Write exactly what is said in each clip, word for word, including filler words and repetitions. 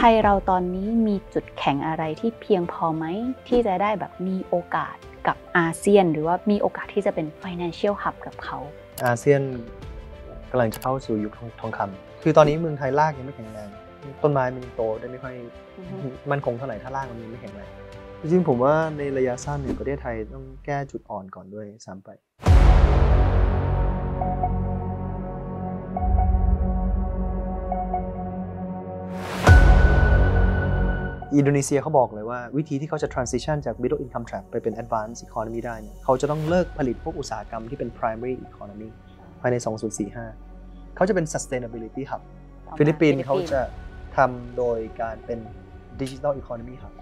ยเราตอนนี้มีจุดแข็งอะไรที่เพียงพอไหมที่จะได้แบบมีโอกาสกับอาเซียนหรือว่ามีโอกาสที่จะเป็น financial hub กับเขาอาเซียนกำลังจะเข้าสู่ยุคทองคำคือตอนนี้เมืองไทยรากยังไม่แข็งแรงต้นไม้มันโตได้ไม่ค่อยมั่นคงเท่าไหร่ถ้ารากมันไม่แข็งแรงจริงๆผมว่าในระยะสั้นเนี่ยประเทศไทยต้องแก้จุดอ่อนก่อนด้วยซ้ำไปอินโดนีเซียเขาบอกเลยว่าวิธีที่เขาจะ transition จาก middle income trap ไปเป็น advanced economy ได้เนี่ยเขาจะต้องเลิกผลิตพวกอุตสาหกรรมที่เป็น primary economy ภายใน สองพันสี่สิบห้า เขาจะเป็น sustainability hub ฟิลิปปินส์เขาจะทำโดยการเป็น digital economy hub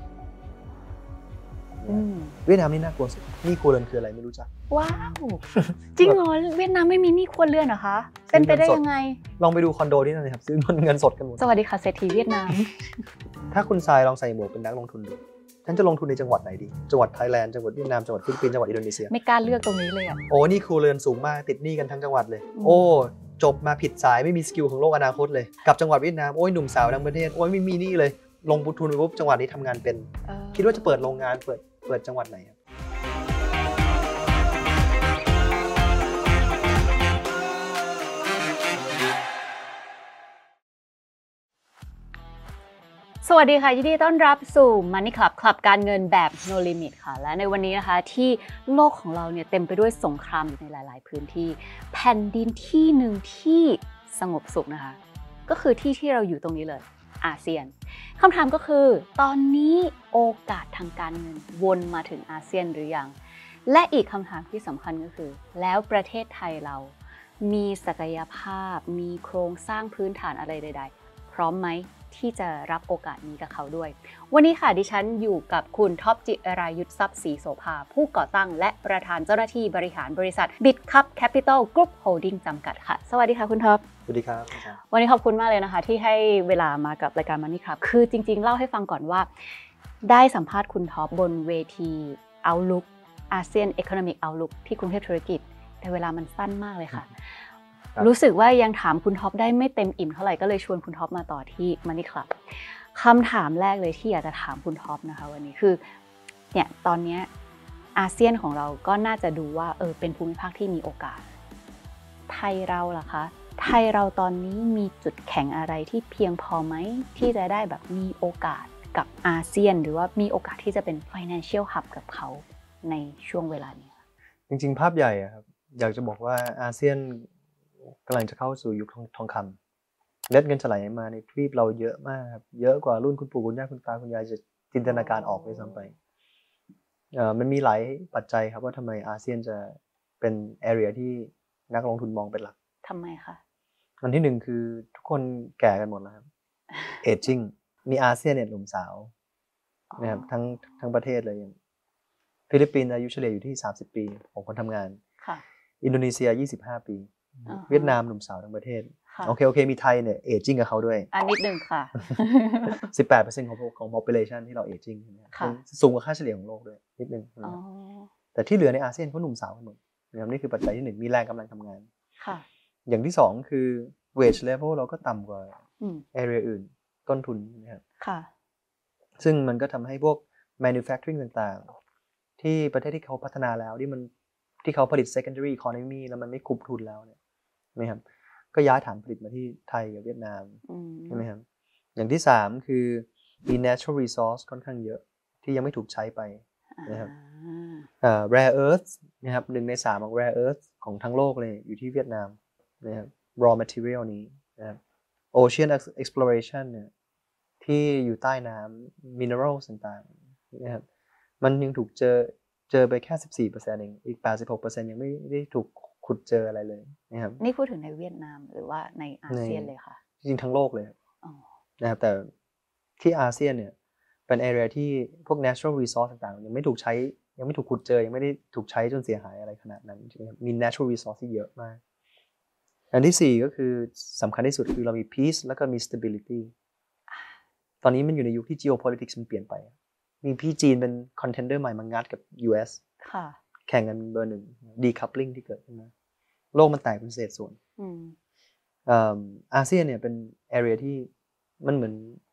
เวียดนามนี่น่ากลัวสุดหนี้ครัวเรือนคืออะไรไม่รู้จักว้าวจริงเหรอเวียดนามไม่มีหนี้ครัวเรือนเหรอคะเป็นไปได้ยังไงลองไปดูคอนโดที่นั่นเลยครับซื้อเงินสดกันหมดสวัสดีค่ะเศรษฐีเวียดนามถ้าคุณทรายลองใส่หมวกเป็นนักลงทุนดูฉันจะลงทุนในจังหวัดไหนดีจังหวัดไทยแลนด์จังหวัดเวียดนามจังหวัดฟิลิปปินส์จังหวัดอินโดนีเซียไม่กล้าเลือกตรงนี้เลยอ่ะโอ้นี่ครัวเรือนสูงมากติดหนี้กันทั้งจังหวัดเลยโอ้จบมาผิดสายไม่มีสกิลของโลกอนาคตเลยกับจังหวัดเวียดนามโอ้ยหนุ่มสาวทั้งประเทศโอ้ยไม่มีหนี้เลยลงทุนไปปุ๊บจังหวัดนี้ทำงานเป็นคิดว่าจะเปิดโรงงานเปิดเปิดจังหวัดไหนสวัสดีค่ะยินดีต้อนรับสู่ Money Club คลับการเงินแบบ No Limit ค่ะและในวันนี้นะคะที่โลกของเราเนี่ยเต็มไปด้วยสงครามในหลายๆพื้นที่แผ่นดินที่หนึ่งที่สงบสุขนะคะก็คือที่ที่เราอยู่ตรงนี้เลยอาเซียนคำถามก็คือตอนนี้โอกาสทางการเงินวนมาถึงอาเซียนหรือยังและอีกคำถามที่สำคัญก็คือแล้วประเทศไทยเรามีศักยภาพมีโครงสร้างพื้นฐานอะไรใดๆพร้อมไหมที่จะรับโอกาสนี้กับเขาด้วยวันนี้ค่ะดิฉันอยู่กับคุณท็อปจิรายุทธทรัพย์ศรีโสภาผู้ก่อตั้งและประธานเจ้าหน้าที่บริหารบริษัท BitCup Capital Group Holding จำกัดค่ะสวัสดีค่ะคุณท็อปสวัสดีครับวันนี้ขอบคุณมากเลยนะคะที่ให้เวลามากับรายการ Money Club คือจริงๆเล่าให้ฟังก่อนว่าได้สัมภาษณ์คุณท็อปบนเวที Outlook ASEAN Economic Outlook ที่กรุงเทพธุรกิจแต่เวลามันสั้นมากเลยค่ะรู้สึกว่ายังถามคุณท็อปได้ไม่เต็มอิ่มเท่าไหร่ก็เลยชวนคุณท็อปมาต่อที่ Money Club คำถามแรกเลยที่อยากจะถามคุณท็อปนะคะวันนี้คือเนี่ยตอนนี้อาเซียนของเราก็น่าจะดูว่าเออเป็นภูมิภาคที่มีโอกาสไทยเราล่ะคะไทยเราตอนนี้มีจุดแข็งอะไรที่เพียงพอไหมที่จะได้แบบมีโอกาสกับอาเซียนหรือว่ามีโอกาสที่จะเป็น financial hub กับเขาในช่วงเวลานี้จริงๆภาพใหญ่ครับอยากจะบอกว่าอาเซียนกำลังจะเข้าสู่ยุคทองคำเม็ดเงินจะไหลมาในทวีปเราเยอะมากครับเยอะกว่ารุ่นคุณปู่คุณย่าคุณตาคุณยายจะจินตนาการออกด้วยซ้ำไปมันมีหลายปัจจัยครับว่าทำไมอาเซียนจะเป็น area ที่นักลงทุนมองเป็นหลักทำไมคะอันที่หนึ่งคือทุกคนแก่กันหมดแล้วครับ aging มีอาเซียนเนี่ยหนุ่มสาวนะครับทั้งทั้งประเทศเลยฟิลิปปินส์อายุเฉลี่ยอยู่ที่สามสิบปีของคนทำงานอินโดนีเซียยี่สิบห้าปีเวียดนามหนุ่มสาวทั้งประเทศโอเคโอเคมีไทยเนี่ยเอจิ้งกับเขาด้วยอันนิดนึงค่ะสิบแปดเปอร์เซ็นต์ ของของ population ที่เราเอจิ้งสูงกว่าค่าเฉลี่ยของโลกด้วยนิดนึงแต่ที่เหลือในอาเซียนเขาหนุ่มสาวกันหมดนะครับนี่คือปัจจัยที่หนึ่งมีแรงกำลังทำงานอย่างที่สองคือ wage level เราก็ต่ำกว่า area อื่นต้นทุนนะครับซึ่งมันก็ทำให้พวก manufacturing ต่างๆที่ประเทศที่เขาพัฒนาแล้วที่มันที่เขาผลิต secondary economy แล้วมันไม่คุ้มทุนแล้วเนี่ยใช่ไหมครับก็ย้ายฐานผลิตมาที่ไทยกับเวียดนามใช่ไหมครับอย่างที่สามคือมี natural resource ค่อนข้างเยอะที่ยังไม่ถูกใช้ไปนะครับอ่า rare earth นะครับหนึ่งในสามของ rare earth ของทั้งโลกเลยอยู่ที่เวียดนามนะครับ raw material นี้นะครับ ocean exploration เนี่ยที่อยู่ใต้น้ำ minerals ต่างๆนะครับมันยังถูกเจอเจอไปแค่ สิบสี่เปอร์เซ็นต์ เองอีก แปดสิบหกเปอร์เซ็นต์ ยังไม่ได้ถูกขุดเจออะไรเลยนะครับนี่พูดถึงในเวียดนามหรือว่าในอาเซียนเลยค่ะจริงๆทั้งโลกเลยนะครับแต่ที่อาเซียนเนี่ยเป็น area ที่พวก natural resource ต่างๆยังไม่ถูกใช้ยังไม่ถูกขุดเจอยังไม่ได้ถูกใช้จนเสียหายอะไรขนาดนั้นใช่ไหมครับมี natural resource ที่เยอะมากอันที่สี่ก็คือสำคัญที่สุดคือเรามี peace แล้วก็มี stability ตอนนี้มันอยู่ในยุคที่ geopolitics มันเปลี่ยนไปมีพี่จีนเป็น contender ใหม่มางัดกับ ยู เอส แข่งกันเบอร์หนึ่ง decoupling ที่เกิดขึ้นมาโลกมันแตกเป็นเศษส่วนอาเซียนเนี่ยเป็น area ที่มันเหมือน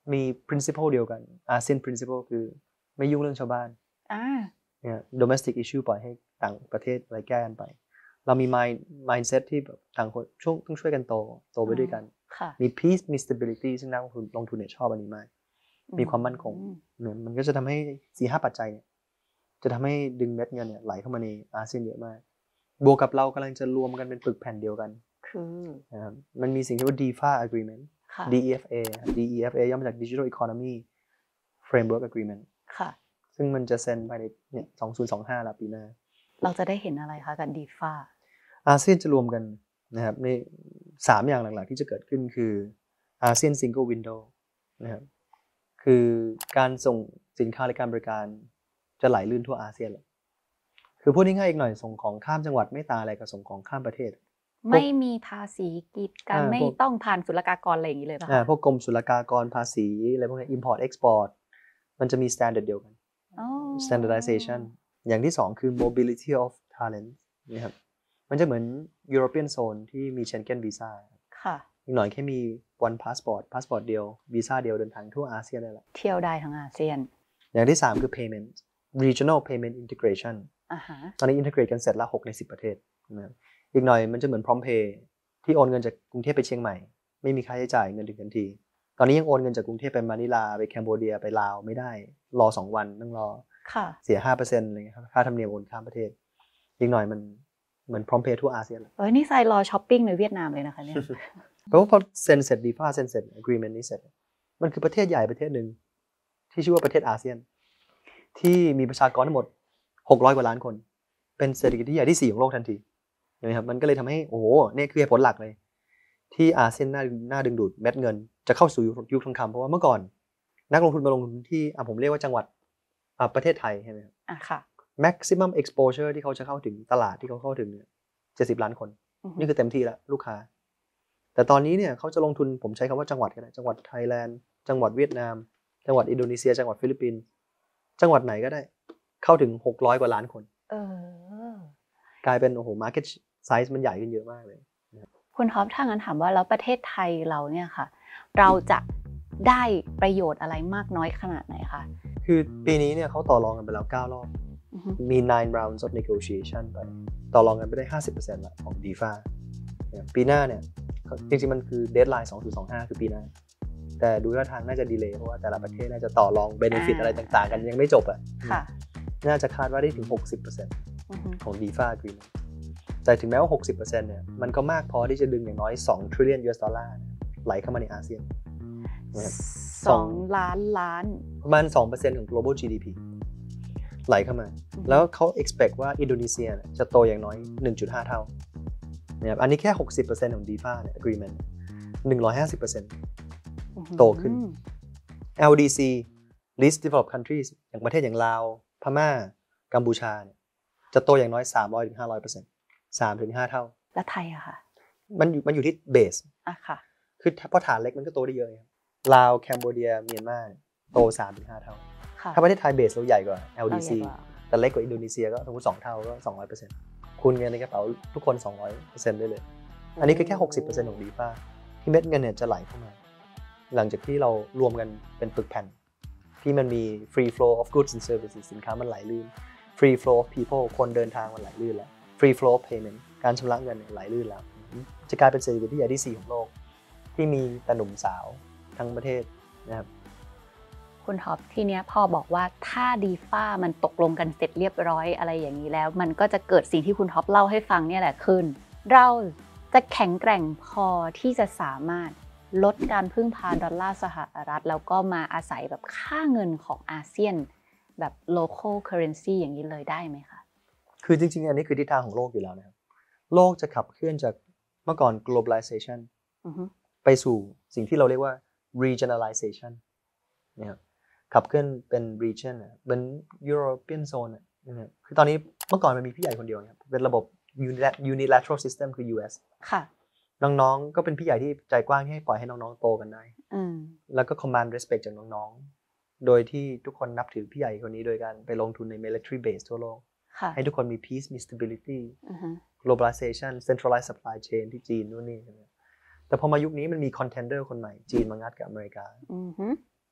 มี principle เดียวกัน อาเซียน principle คือไม่ยุ่งเรื่องชาวบ้านอ่าเนี่ย domestic issue ปล่อยให้ต่างประเทศอะไรแก้กันไปเรามี mind mindset ที่แบบต่างคนช่วงต้องช่วยกันโตโตไปด้วยกันมี peace มี stability ซึ่งนักลงทุนลงทุนเนี่ยชอบอันนี้มากมีความมั่นคงเนี่ยมันก็จะทำให้ สี่ห้า ปัจจัยเนี่ยจะทำให้ดึงเม็ดเงินเนี่ยไหลเข้ามาในอาเซียนเยอะมากบวกกับเรากำลังจะรวมกันเป็นปึกแผ่นเดียวกันคือนะครับมันมีสิ่งที่ว่า ดี เอฟ เอ agreement ดี อี เอฟ เอ ดี อี เอฟ เอ ย่อมาจาก Digital Economy Framework Agreement ค่ะซึ่งมันจะเซ็นภายในเนี่ยสองพันยี่สิบห้าแล้วปีหน้าเราจะได้เห็นอะไรคะกับ ดี เอฟ เออาเซียนจะรวมกันนะครับในสามอย่างหลักๆที่จะเกิดขึ้นคืออาเซียน Single Window นะครับคือการส่งสินค้าและการบริการจะไหลลื่นทั่วอาเซียนเลยคือพูดง่ายๆอีกหน่อยส่งของข้ามจังหวัดไม่ต่างอะไรกับส่งของข้ามประเทศไม่มีภาษีกีดกันไม่ต้องผ่านศุลกากรอะไรอย่างนี้เลยป่ะคะพวกกรมศุลกากรภาษีอะไรพวกนี้ import export มันจะมี standard เดียวกัน standardization อย่างที่สองคือ mobility of talent นะครับมันจะเหมือน European Zone ที่มี Schengen Visa ค่ะอีกหน่อยแค่มี one passport passport เดียว visa เดียวเดินทางทั่วอาเซียนได้แล้วเที่ยวได้ทั้งอาเซียนอย่างที่สามคือ payment regional payment integration อ่าฮะตอนนี้ integrate กันเสร็จแล้วหกในสิบประเทศนะครับอีกหน่อยมันจะเหมือน PromptPay ที่โอนเงินจากกรุงเทพไปเชียงใหม่ไม่มีค่าใช้จ่ายเงินถึงทันทีตอนนี้ยังโอนเงินจากกรุงเทพไปมะนิลาไปแคนเบเดียไปลาวไม่ได้รอสองวันต้องรอเสีย ห้าเปอร์เซ็นต์ อะไรเงี้ยค่าธรรมเนียมโอนข้ามประเทศอีกหน่อยมันเหมือน PromptPay ทั่วอาเซียนเลยเอ้ยนี่ไซรอช้อปปิ้งในเวียดนามเลยนะคะเนี่ยเพราะว่าพอเซ็นเสร็จ ดี เอฟ เอ เซ็นเสร็จ agreement นี้เสร็จมันคือประเทศใหญ่ประเทศหนึ่งที่ชื่อว่าประเทศอาเซียนที่มีประชากรทั้งหมดหกร้อยกว่าล้านคนเป็นเศรษฐกิจที่ใหญ่ที่สี่ของโลกทันทีนะครับมันก็เลยทำให้โอ้โหนี่คือเหตุผลหลักเลยที่อาเซียนน่าน่าดึงดูดเม็ดเงินจะเข้าสู่ยุคทองคำเพราะว่าเมื่อก่อนนักลงทุนมาลงทุนที่อ่ะผมเรียกว่าจังหวัดอ่ะประเทศไทยใช่ไหมครับอ่ะค่ะ maximum exposure ที่เขาจะเข้าถึงตลาดที่เขาเข้าถึงเนี่ยเจ็ดสิบล้านคนนี่คือเต็มที่แล้วลูกค้าแต่ตอนนี้เนี่ยเขาจะลงทุนผมใช้คำว่าจังหวัดก็ได้จังหวัดไทยแลนด์จังหวัดเวียดนามจังหวัดอินโดนีเซียจังหวัดฟิลิปปินส์จังหวัดไหนก็ได้เข้าถึงหกร้อยกว่าล้านคนเออกลายเป็นโอ้โห market size มันใหญ่ขึ้นเยอะมากเลยคุณท็อปถ้างั้นถามว่าแล้วประเทศไทยเราเนี่ยค่ะเราจะได้ประโยชน์อะไรมากน้อยขนาดไหนคะคือปีนี้เนี่ยเขาต่อรองกันไปแล้วเก้ารอบมี nine rounds of negotiation ไปต่อรองกันไปได้ ห้าสิบเปอร์เซ็นต์ ละของ ดี เอฟ เอ ปีหน้าเนี่ยจริงๆมันคือ deadline สองพันยี่สิบห้าคือปีหน้าแต่ดูท่าทางน่าจะดีเลย์เพราะว่าแต่ละประเทศน่าจะต่อรอง benefit อะไรต่างๆกันยังไม่จบอ่ะน่าจะคาดว่าได้ถึง หกสิบเปอร์เซ็นต์ ของ ดี เอฟ เอ agreement แต่ถึงแม้ว่า หกสิบเปอร์เซ็นต์ เนี่ยมันก็มากพอที่จะดึงอย่างน้อยสอง trillion ยู เอส ดอลลาร์ไหลเข้ามาในอาเซียนสองล้านล้านประมาณ สองเปอร์เซ็นต์ ของ global จี ดี พี ไหลเข้ามาแล้วเขา expect ว่าอินโดนีเซียจะโตอย่างน้อย หนึ่งจุดห้า เท่านะครับอันนี้แค่ หกสิบเปอร์เซ็นต์ ของ ดี เอฟ เอ เนี่ย agreement หนึ่งร้อยห้าสิบเปอร์เซ็นต์ โตขึ้น แอล ดี ซี least developed countries อย่างประเทศอย่างลาวพม่ากัมพูชาเนี่ยจะโตอย่างน้อย สามร้อยถึงห้าร้อยเปอร์เซ็นต์ สามถึงห้า เท่าแล้วไทยอะค่ะมันอยู่มันอยู่ที่เบสอ่ะค่ะคือพอฐานเล็กมันก็โตได้เยอะครับลาวแคนเบเดียเมียนมาโต สามถึงห้า เท่าถ้าประเทศไทยเบสเราใหญ่กว่า แอล ดี ซี แต่เล็กกว่าอินโดนีเซียก็สมมุติสองเท่าก็ สองร้อยเปอร์เซ็นต์ คูณเงินในกระเป๋าทุกคน สองร้อยเปอร์เซ็นต์ ได้เลยอันนี้คือแค่ หกสิบเปอร์เซ็นต์ ของ ดี เอฟ เอ ที่เม็ดเงินเนี่ยจะไหลเข้ามาหลังจากที่เรารวมกันเป็นปึกแผ่นที่มันมี free flow of goods and services สินค้ามันไหลลื่น free flow of people คนเดินทางมันไหลลื่นแล้ว free flow of payment การชำระเงินไหลลื่นแล้วจะกลายเป็นเศรษฐกิจที่ใหญ่ที่สี่ของโลกที่มีแต่หนุ่มสาวทั้งประเทศนะครับคุณท็อปทีเนี้ยพอบอกว่าถ้า ดี เอฟ เอ มันตกลงกันเสร็จเรียบร้อยอะไรอย่างนี้แล้วมันก็จะเกิดสิ่งที่คุณท็อปเล่าให้ฟังเนี่ยแหละขึ้นเราจะแข็งแกร่งพอที่จะสามารถลดการพึ่งพาดอลลาร์สหรัฐแล้วก็มาอาศัยแบบค่าเงินของอาเซียนแบบ local currency อย่างนี้เลยได้ไหมคะคือจริงๆอันนี้คือทิศทางของโลกอยู่แล้วนะครับโลกจะขับเคลื่อนจากเมื่อก่อน globalization ไปสู่สิ่งที่เราเรียกว่า regionalization นะครับขับเคลื่อนเป็น region เป็น European zone นะครับคือตอนนี้เมื่อก่อนมันมีพี่ใหญ่คนเดียวครับเป็นระบบ unilateral system คือ ยู เอสค่ะน้องๆก็เป็นพี่ใหญ่ที่ใจกว้างที่ให้ปล่อยให้น้องๆโตกันได้แล้วก็ command respect จากน้องๆโดยที่ทุกคนนับถือพี่ใหญ่คนนี้โดยการไปลงทุนใน military base ทั่วโลกให้ทุกคนมี peace มี stability globalization centralized supply chain ที่จีนนู่นนี่ใช่ไหมแต่พอมายุคนี้มันมี contender คนใหม่จีนมางัดกับอเมริกา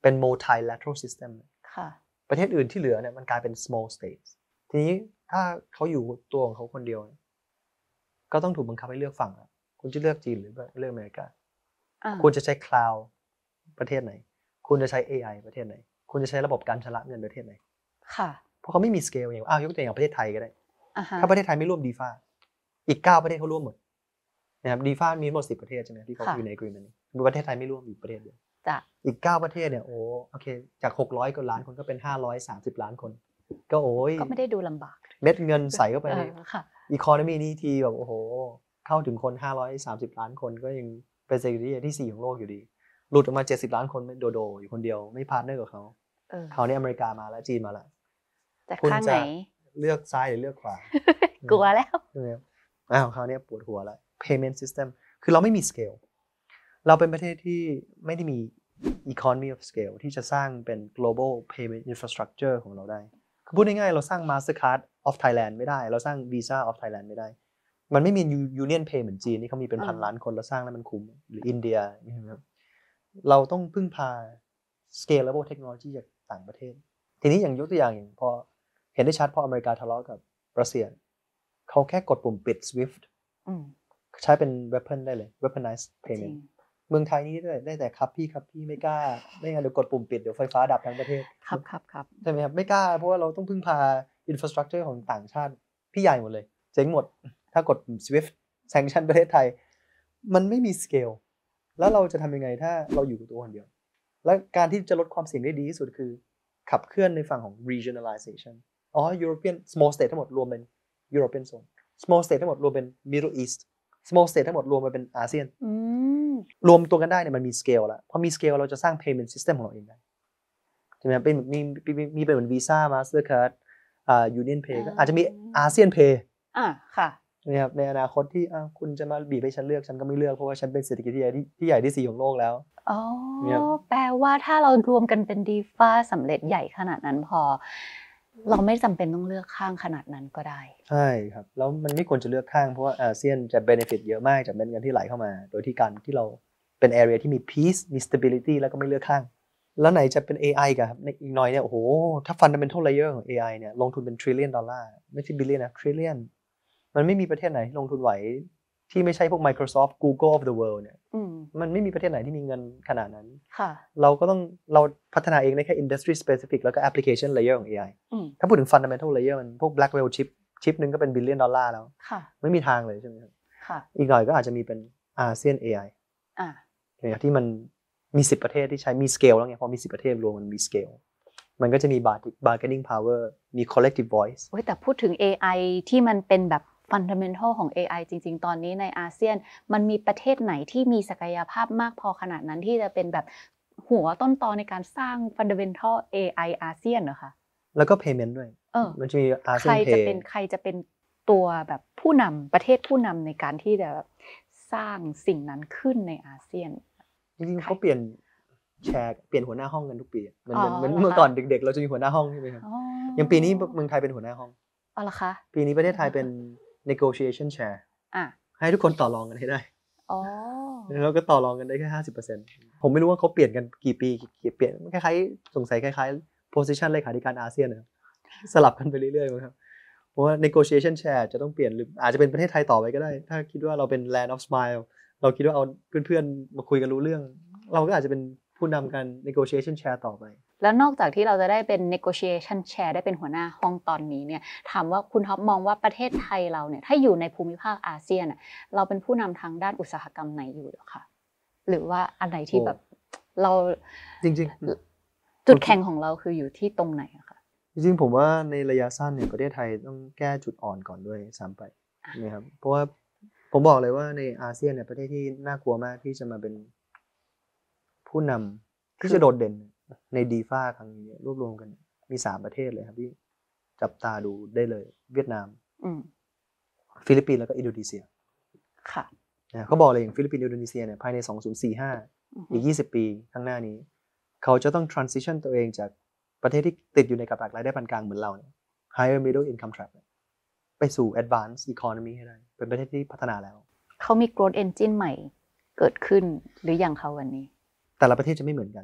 เป็น multilateral system ค่ะประเทศอื่นที่เหลือเนี่ยมันกลายเป็น small states ทีนี้ถ้าเขาอยู่ตัวของเขาคนเดียวก็ต้องถูกบังคับให้เลือกฝั่งคุณจะเลือกจีนหรือเลือกอเมริกาคุณจะใช้ cloud ประเทศไหนคุณจะใช้ เอ ไอ ประเทศไหนคุณจะใช้ระบบการชำระเงินประเทศไหนค่ะเพราะเขาไม่มี scale อย่างอ้าวยกตัวอย่างประเทศไทยก็ได้ถ้าประเทศไทยไม่ร่วม ดี เอฟ เอ อีกเก้าประเทศเขาร่วมหมดนะครับ ดี เอฟ เอ มีหมดสิบประเทศใช่ไหมที่เขาอยู่ใน agreement มีประเทศไทยไม่ร่วมอีกประเทศเดียวอีกเก้าประเทศเนี่ยโอ้โอเคจากหกร้อยกว่าล้านคนก็เป็นห้าร้อยสามสิบล้านคนก็โอ้ยก็ไม่ได้ดูลำบากเม็ดเงินใส่เข้าไปในอีโคโนมีนี้ทีแบบโอ้โหเข้าถึงคนห้าร้อยสามสิบล้านคนก็ยังเป็นเศรษฐกิจที่สี่ของโลกอยู่ดีหลุดออกมาเจ็ดสิบล้านคนโดโดอยู่คนเดียวไม่พาร์ทเนอร์กับเขาเขาเนี่ยอเมริกามาแล้วจีนมาแล้วคุณจะเลือกซ้ายหรือเลือกขวากลัวแล้วอ้าวเขาเนี่ยปวดหัวแล้ว payment system คือเราไม่มี scale เราเป็นประเทศที่ไม่ได้มี economy of scale ที่จะสร้างเป็น global payment infrastructure ของเราได้คือพูดง่ายๆเราสร้าง Mastercard of Thailand ไม่ได้เราสร้าง Visa of Thailand ไม่ได้มันไม่มี Union Pay เหมือนจีนที่เขามีเป็นพันล้านคนแล้วสร้างแล้วมันคุ้มหรืออินเดียนะครับเราต้องพึ่งพา scalable technology จากต่างประเทศทีนี้อย่างยกตัวอย่างอย่างพอเห็นได้ชัดพออเมริกาทะเลาะกับรัสเซียเขาแค่กดปุ่มปิด Swift ใช้เป็น weapon ได้เลย weaponized payment เมืองไทยนี่ได้ได้แต่ครับพี่ครับพี่ไม่กล้าไม่งั้นเดี๋ยวกดปุ่มปิดเดี๋ยวไฟฟ้าดับทั้งประเทศครับครับครับใช่ไหมครับไม่กล้าเพราะว่าเราต้องพึ่งพา infrastructure ของต่างชาติพี่ใหญ่หมดเลยเจ๊งหมดถ้ากด Swift sanction ประเทศไทยมันไม่มี scale แล้วเราจะทำยังไงถ้าเราอยู่กับตัวคนเดียวและการที่จะลดความเสี่ยงได้ดีที่สุดคือขับเคลื่อนในฝั่งของ regionalization อ๋อ European small state ทั้งหมดรวมเป็น European zone small state ทั้งหมดรวมเป็น Middle East small state ทั้งหมดรวมมาเป็นอาเซียนรวมตัวกันได้เนี่ยมันมี scale แล้วพอมี scale เราจะสร้าง payment system ของเราเองได้ใช่ไหมเป็นมีมีเป็นเหมือน Visa Mastercard อ่า Union Pay ก็อาจจะมีอาเซียน Pay อ่าค่ะนะครับในอนาคตที่อ่าคุณจะมาบีบให้ฉันเลือกฉันก็ไม่เลือกเพราะว่าฉันเป็นเศรษฐกิจที่ใหญ่ที่ที่ใหญ่ที่สี่ของโลกแล้วอ๋อแปลว่าถ้าเรารวมกันเป็น ดี เอฟ เอ สำเร็จใหญ่ขนาดนั้นพอเราไม่จำเป็นต้องเลือกข้างขนาดนั้นก็ได้ใช่ครับแล้วมันไม่ควรจะเลือกข้างเพราะว่าอาเซียนจะ benefit เยอะมากจากเม็ดเงินที่ไหลเข้ามาโดยที่การที่เราเป็น area ที่มี peace มี stability แล้วก็ไม่เลือกข้างแล้วไหนจะเป็น เอ ไอ กันครับอีกหน่อยเนี่ยโอ้โหถ้า fundamental layer ของ เอ ไอ เนี่ยลงทุนเป็น trillion ดอลลาร์ไม่ใช่ billion นะ trillion มันไม่มีประเทศไหนลงทุนไหวที่ไม่ใช่พวก Microsoft Google of the world เนี่ยมันไม่มีประเทศไหนที่มีเงินขนาดนั้นเราก็ต้องเราพัฒนาเองได้แค่ industry specific แล้วก็ application layer ของ เอ ไอ ถ้าพูดถึง fundamental layer มันพวก Blackwell chip ชิปนึงก็เป็น billion ดอลลาร์แล้วไม่มีทางเลยใช่ไหมครับอีกหน่อยก็อาจจะมีเป็นอาเซียน เอ ไอ อ่าที่มันมีสิบประเทศที่ใช้มี scale แล้วไงพอมีสิบประเทศรวมมันมี scale มันก็จะมี bargaining power มี collective voice โอ้ยแต่พูดถึง เอ ไอ ที่มันเป็นแบบfundamental ของ เอ ไอ จริงๆตอนนี้ในอาเซียนมันมีประเทศไหนที่มีศักยภาพมากพอขนาดนั้นที่จะเป็นแบบหัวต้นตอในการสร้าง fundamental เอ ไอ อาเซียนเหรอคะแล้วก็ payment ด้วยเออมันจะมีอาเซียน Pay ใครจะเป็นใครจะเป็นตัวแบบผู้นำประเทศผู้นำในการที่จะสร้างสิ่งนั้นขึ้นในอาเซียนจริงๆเขาเปลี่ยนแชร์เปลี่ยนหัวหน้าห้องกันทุกปีเหมือนเหมือนเมื่อก่อนเด็กๆเราจะมีหัวหน้าห้องใช่ไหมครับอย่างปีนี้เมืองไทยเป็นหัวหน้าห้องอ๋อเหรอคะปีนี้ประเทศไทยเป็น negotiation share อ่ะให้ทุกคนต่อรองกันให้ได้อ๋อแล้วก็ต่อรองกันได้แค่ ห้าสิบเปอร์เซ็นต์ ผมไม่รู้ว่าเขาเปลี่ยนกันกี่ปีกี่เปลี่ยนคล้ายๆสงสัยคล้ายๆ position เลขาธิการอาเซียนนะครับสลับกันไปเรื่อยๆมั้งครับเพราะว่า negotiation share จะต้องเปลี่ยนหรืออาจจะเป็นประเทศไทยต่อไปก็ได้ถ้าคิดว่าเราเป็น land of smile เราคิดว่าเอาเพื่อนๆมาคุยกันรู้เรื่องเราก็อาจจะเป็นผู้นำการ negotiation share ต่อไปแล้วนอกจากที่เราจะได้เป็น negotiation share ได้เป็นหัวหน้าห้องตอนนี้เนี่ยถามว่าคุณท็อปมองว่าประเทศไทยเราเนี่ยถ้าอยู่ในภูมิภาคอาเซียนเราเป็นผู้นำทางด้านอุตสาหกรรมไหนอยู่หรอคะหรือว่าอะไรที่แบบเราจริงๆจุดแข็งของเราคืออยู่ที่ตรงไหนอะคะจริงๆผมว่าในระยะสั้นเนี่ยประเทศไทยต้องแก้จุดอ่อนก่อนด้วยซ้ำไปนะครับเพราะว่าผมบอกเลยว่าในอาเซียนเนี่ยประเทศที่น่ากลัวมากที่จะมาเป็นผู้นำที่จะโดดเด่นใน ดี เอฟ เอ ครั้งนี้รวบรวมกันมีสามประเทศเลยครับที่จับตาดูได้เลยเวียดนามฟิลิปปินส์แล้วก็อินโดนีเซียค่ะเขาบอกเลยอย่างฟิลิปปินส์อินโดนีเซียเนี่ยภายในสองพันสี่สิบห้าอีกยี่สิบปีข้างหน้านี้เขาจะต้อง transition ตัวเองจากประเทศที่ติดอยู่ในกับดักรายได้ปานกลางเหมือนเราเนี่ย higher middle income trap ไปสู่ advanced economy ให้ได้เป็นประเทศที่พัฒนาแล้วเขามี growth engine ใหม่เกิดขึ้นหรือยังคะวันนี้แต่ละประเทศจะไม่เหมือนกัน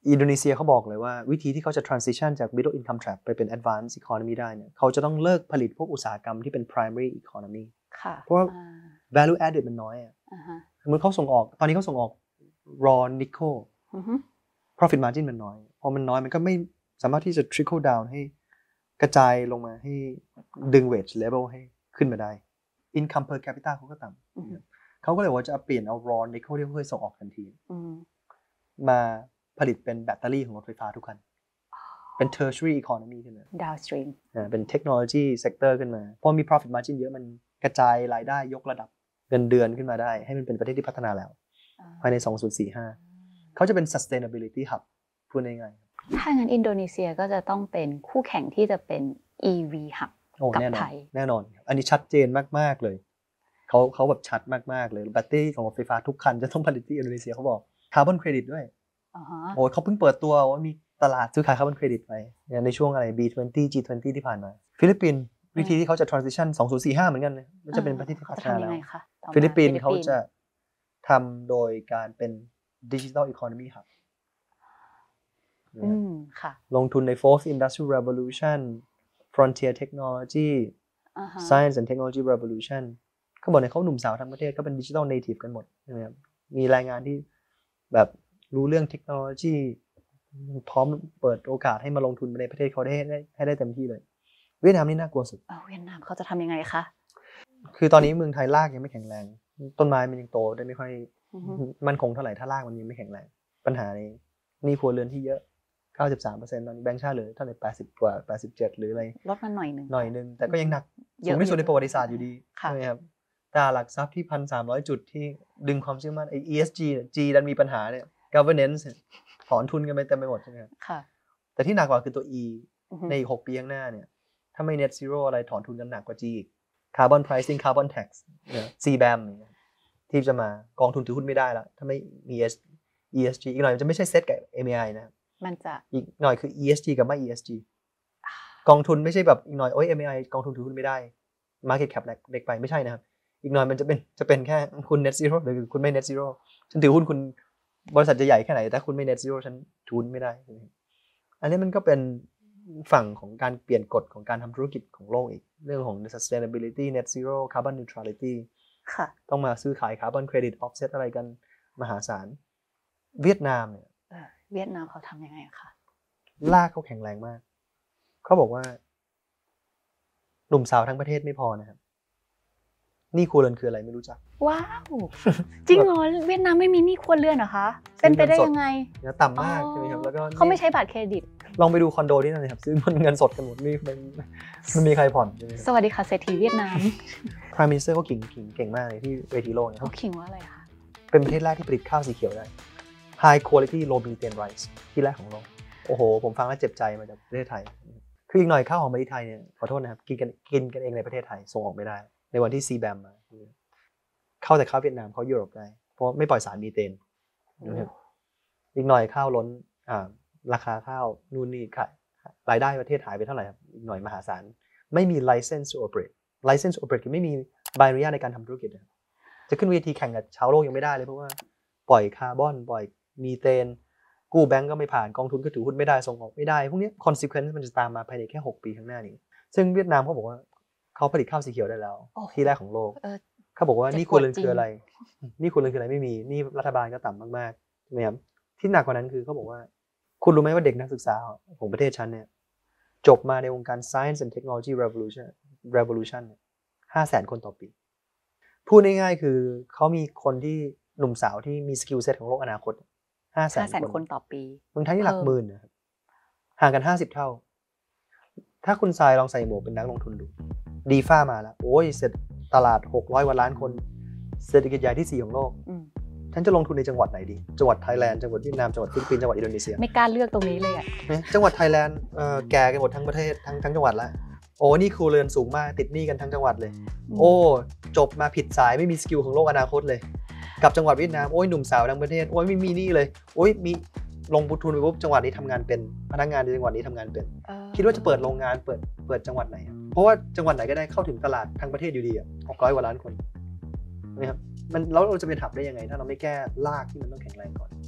อินโดนีเซียเขาบอกเลยว่าวิธีที่เขาจะ transition จาก middle income trap ไปเป็น advanced economy ได้เนี่ยเขาจะต้องเลิกผลิตพวกอุตสาหกรรมที่เป็น primary economy เพราะว่า value added มันน้อยอ่ะสมมติเขาส่งออกตอนนี้เขาส่งออก raw nickel profit margin มันน้อยพอมันน้อยมันก็ไม่สามารถที่จะ trickle down ให้กระจายลงมาให้ดึง wage level ให้ขึ้นมาได้ income per capita เขาก็ต่ำเขาก็เลยว่าจะเปลี่ยนเอา raw nickel ที่เขาเคยส่งออกทันทีมาผลิตเป็นแบตเตอรี่ของรถไฟฟ้าทุกคันเป็น tertiary economy ขึ้นมา downstream เป็น technology sector ขึ้นมาพอมี profit margin เยอะมันกระจายรายได้ยกระดับเงินเดือนขึ้นมาได้ให้มันเป็นประเทศที่พัฒนาแล้วภายในสองพันสี่สิบห้าเขาจะเป็น sustainability hub พูดง่ายๆถ้างั้นอินโดนีเซียก็จะต้องเป็นคู่แข่งที่จะเป็น อี วี hub กับไทยแน่นอนอันนี้ชัดเจนมากๆเลยเขาเขาแบบชัดมากๆเลยแบตเตอรี่ของรถไฟฟ้าทุกคันจะต้องผลิตที่อินโดนีเซียเขาบอกคาร์บอนเครดิตด้วยโอ้เขาเพิ่งเปิดตัวว่ามีตลาดซื้อขายคาร์บอนเครดิตไปในช่วงอะไร บี ยี่สิบ จี ยี่สิบ ที่ผ่านมาฟิลิปปินส์วิธีที่เขาจะ transition สองพันสี่สิบห้าเหมือนกันเลยมันจะเป็นประเทศที่พัฒนาแล้วฟิลิปปินส์เขาจะทำโดยการเป็น digital economy hub ลงทุนใน fourth industrial revolution frontier technology science and technology revolution เขาบอกในเขาหนุ่มสาวทั้งประเทศก็เป็น digital native กันหมดใช่ไหมครับมีรายงานที่แบบรู้เรื่องเทคโนโลยีพร้อมเปิดโอกาสให้มาลงทุนในประเทศเขาได้ให้ได้เต็มที่เลยเวียดนามนี่น่ากลัวสุดเวียดนามเขาจะทำยังไงคะคือตอนนี้เมืองไทยรากยังไม่แข็งแรงต้นไม้มันยังโตได้ไม่ค่อยมั่นคงเท่าไหร่ถ้ารากมันยังไม่แข็งแรงปัญหาในหนี้ครัวเรือนที่เยอะ เก้าสิบสามเปอร์เซ็นต์ ตอนนี้แบงก์ชาติเหลือเท่าไหร่แปดสิบกว่าแปดสิบเจ็ดหรืออะไรลดมาหน่อยนึงหน่อยนึงแต่ก็ยังหนักสูงที่สุดในประวัติศาสตร์อยู่ดีใช่ไหมครับตลาดหลักทรัพย์ที่ หนึ่งพันสามร้อย จุดที่ดึงความเชื่อมั่นไอ้ อี เอส จี เนี่ย G ดันมีปัญหาเนี่ย governance ถอนทุนกันไปเต็มไปหมดใช่ไหมครับค่ะแต่ที่หนักกว่าคือตัว E ในอีกหกปีข้างหน้าเนี่ยถ้าไม่ net zero อะไรถอนทุนกันหนักกว่า G อีก carbon pricing carbon tax เนี่ย ซี แบม เนี่ยที่จะมากองทุนถือหุ้นไม่ได้ละถ้าไม่มี อี เอส จี อีกหน่อยมันจะไม่ใช่เซตกับ เอ็ม เอ ไอ นะครับมันจะอีกหน่อยคือ อี เอส จี กับไม่ อี เอส จี กองทุนไม่ใช่แบบอีกหน่อยโอ้ย เอ็ม เอ ไอ กองทุนถือหุ้นไม่ได้ market cap เล็กไปไม่ใช่นะครับอีกหน่อยมันจะเป็นจะเป็นแค่คุณ net zero หรือคุณไม่ net zero ฉันถือหุ้นคุณบริษัทจะใหญ่แค่ไหนถ้าคุณไม่ net zero ฉันทุนไม่ได้อันนี้มันก็เป็นฝั่งของการเปลี่ยนกฎของการทำธุรกิจของโลกอีกเรื่องของ sustainability net zero carbon neutrality ค่ะต้องมาซื้อขาย carbon credit offset อะไรกันมหาศาลเวียดนามเนี่ยเวียดนามเขาทำยังไงคะลากเขาแข็งแรงมากเขาบอกว่าหนุ่มสาวทั้งประเทศไม่พอนะครับนี่ครัวเรือนคืออะไรไม่รู้จักว้าวจริงเหรอเวียดนามไม่มีหนี้ครัวเรือนเหรอคะเป็นไปได้ยังไงต่ำมากใช่ไหมครับแล้วก็เขาไม่ใช้บัตรเครดิตลองไปดูคอนโดที่นั่นเลยครับซื้อเงินสดกันหมดไม่ไม่มีใครผ่อนใช่ไหมสวัสดีค่ะเศรษฐีเวียดนาม Prime Minister เขาขิงขิงเก่งมากเลยที่เวทีโลกเนี่ยเขาขิงว่าอะไรคะเป็นประเทศแรกที่ผลิตข้าวสีเขียวได้ High quality low methane rice ที่แรกของโลกโอ้โหผมฟังแล้วเจ็บใจมาจากประเทศไทยคืออีกหน่อยข้าวหอมมะลิไทยเนี่ยขอโทษนะครับกินกันกินกันเองในประเทศไทยส่งออกไม่ได้ในวันที่ ซี แบม มาเข้าแต่ข้าวเวียดนามเขายุโรปได้เพราะไม่ปล่อยสารมีเทนอีกหน่อยข้าวล้นอ่าราคาข้าวนู่นนี่ค่ะรายได้ประเทศหายไปเท่าไหร่ครับอีกหน่อยมหาศาลไม่มี license to operate license to operate คือไม่มีใบอนุญาตในการทำธุรกิจจะขึ้นเวทีแข่งกับชาวโลกยังไม่ได้เลยเพราะว่าปล่อยคาร์บอนปล่อยมีเทนกู้แบงก์ก็ไม่ผ่านกองทุนก็ถือหุ้นไม่ได้ส่งออกไม่ได้พวกนี้ consequence มันจะตามมาภายในแค่หกปีข้างหน้านี้ซึ่งเวียดนามเขาบอกว่าเขาผลิตข้าวสีเขียวได้แล้วที่แรกของโลกเขาบอกว่านี่ครัวเรือนคืออะไรนี่ครัวเรือนคืออะไรไม่มีนี่รัฐบาลก็ต่ำมากๆใช่ไหมครับที่หนักกว่านั้นคือเขาบอกว่าคุณรู้ไหมว่าเด็กนักศึกษาของประเทศชั้นเนี่ยจบมาในวงการ science and technology revolution revolution ห้าแสนคนต่อปีพูดง่ายๆคือเขามีคนที่หนุ่มสาวที่มีสกิลเซ็ตของโลกอนาคตห้าแสนคนต่อปีเมืองไทยนี่หลักหมื่นนะครับห่างกันห้าสิบเท่าถ้าคุณทรายลองใส่หมวกเป็นนักลงทุนดูดีฟ้ามาแล้วโอ้ยเสร็จตลาดหกร้อยกว่าล้านคนเศรษฐกิจใหญ่ที่สี่ของโลกฉันจะลงทุนในจังหวัดไหนดีจังหวัดไทยแลนด์จังหวัดเวียดนามจังหวัดฟิลิปปินส์จังหวัดอินโดนีเซียไม่กล้าเลือกตรงนี้เลยอ่ะจังหวัดไทยแลนด์แก่กันหมดทั้งประเทศทั้งทั้งจังหวัดแล้วโอ้นี่ครัวเรือนสูงมากติดหนี้กันทั้งจังหวัดเลยโอ้จบมาผิดสายไม่มีสกิลของโลกอนาคตเลยกับจังหวัดเวียดนามโอ้ยหนุ่มสาวทั้งประเทศโอ้ยไม่มีหนี้เลยโอ้ยมีลงทุนไปปุ๊บจังหวัดนี้ทำงานเป็นพนักงานในจังหวัดนี้ทำงานเป็นคิดว่าจะเปิดโรงงานเปิดเปิดจังหวัดไหนเพราะว่าจังหวัดไหนก็ได้เข้าถึงตลาดทั้งประเทศอยู่ดีอ่ะหกร้อยกว่าล้านคนนะครับมันแล้วเราจะเป็นหับได้ยังไงถ้าเราไม่แก้รากที่มันต้องแข็งแรงก่อน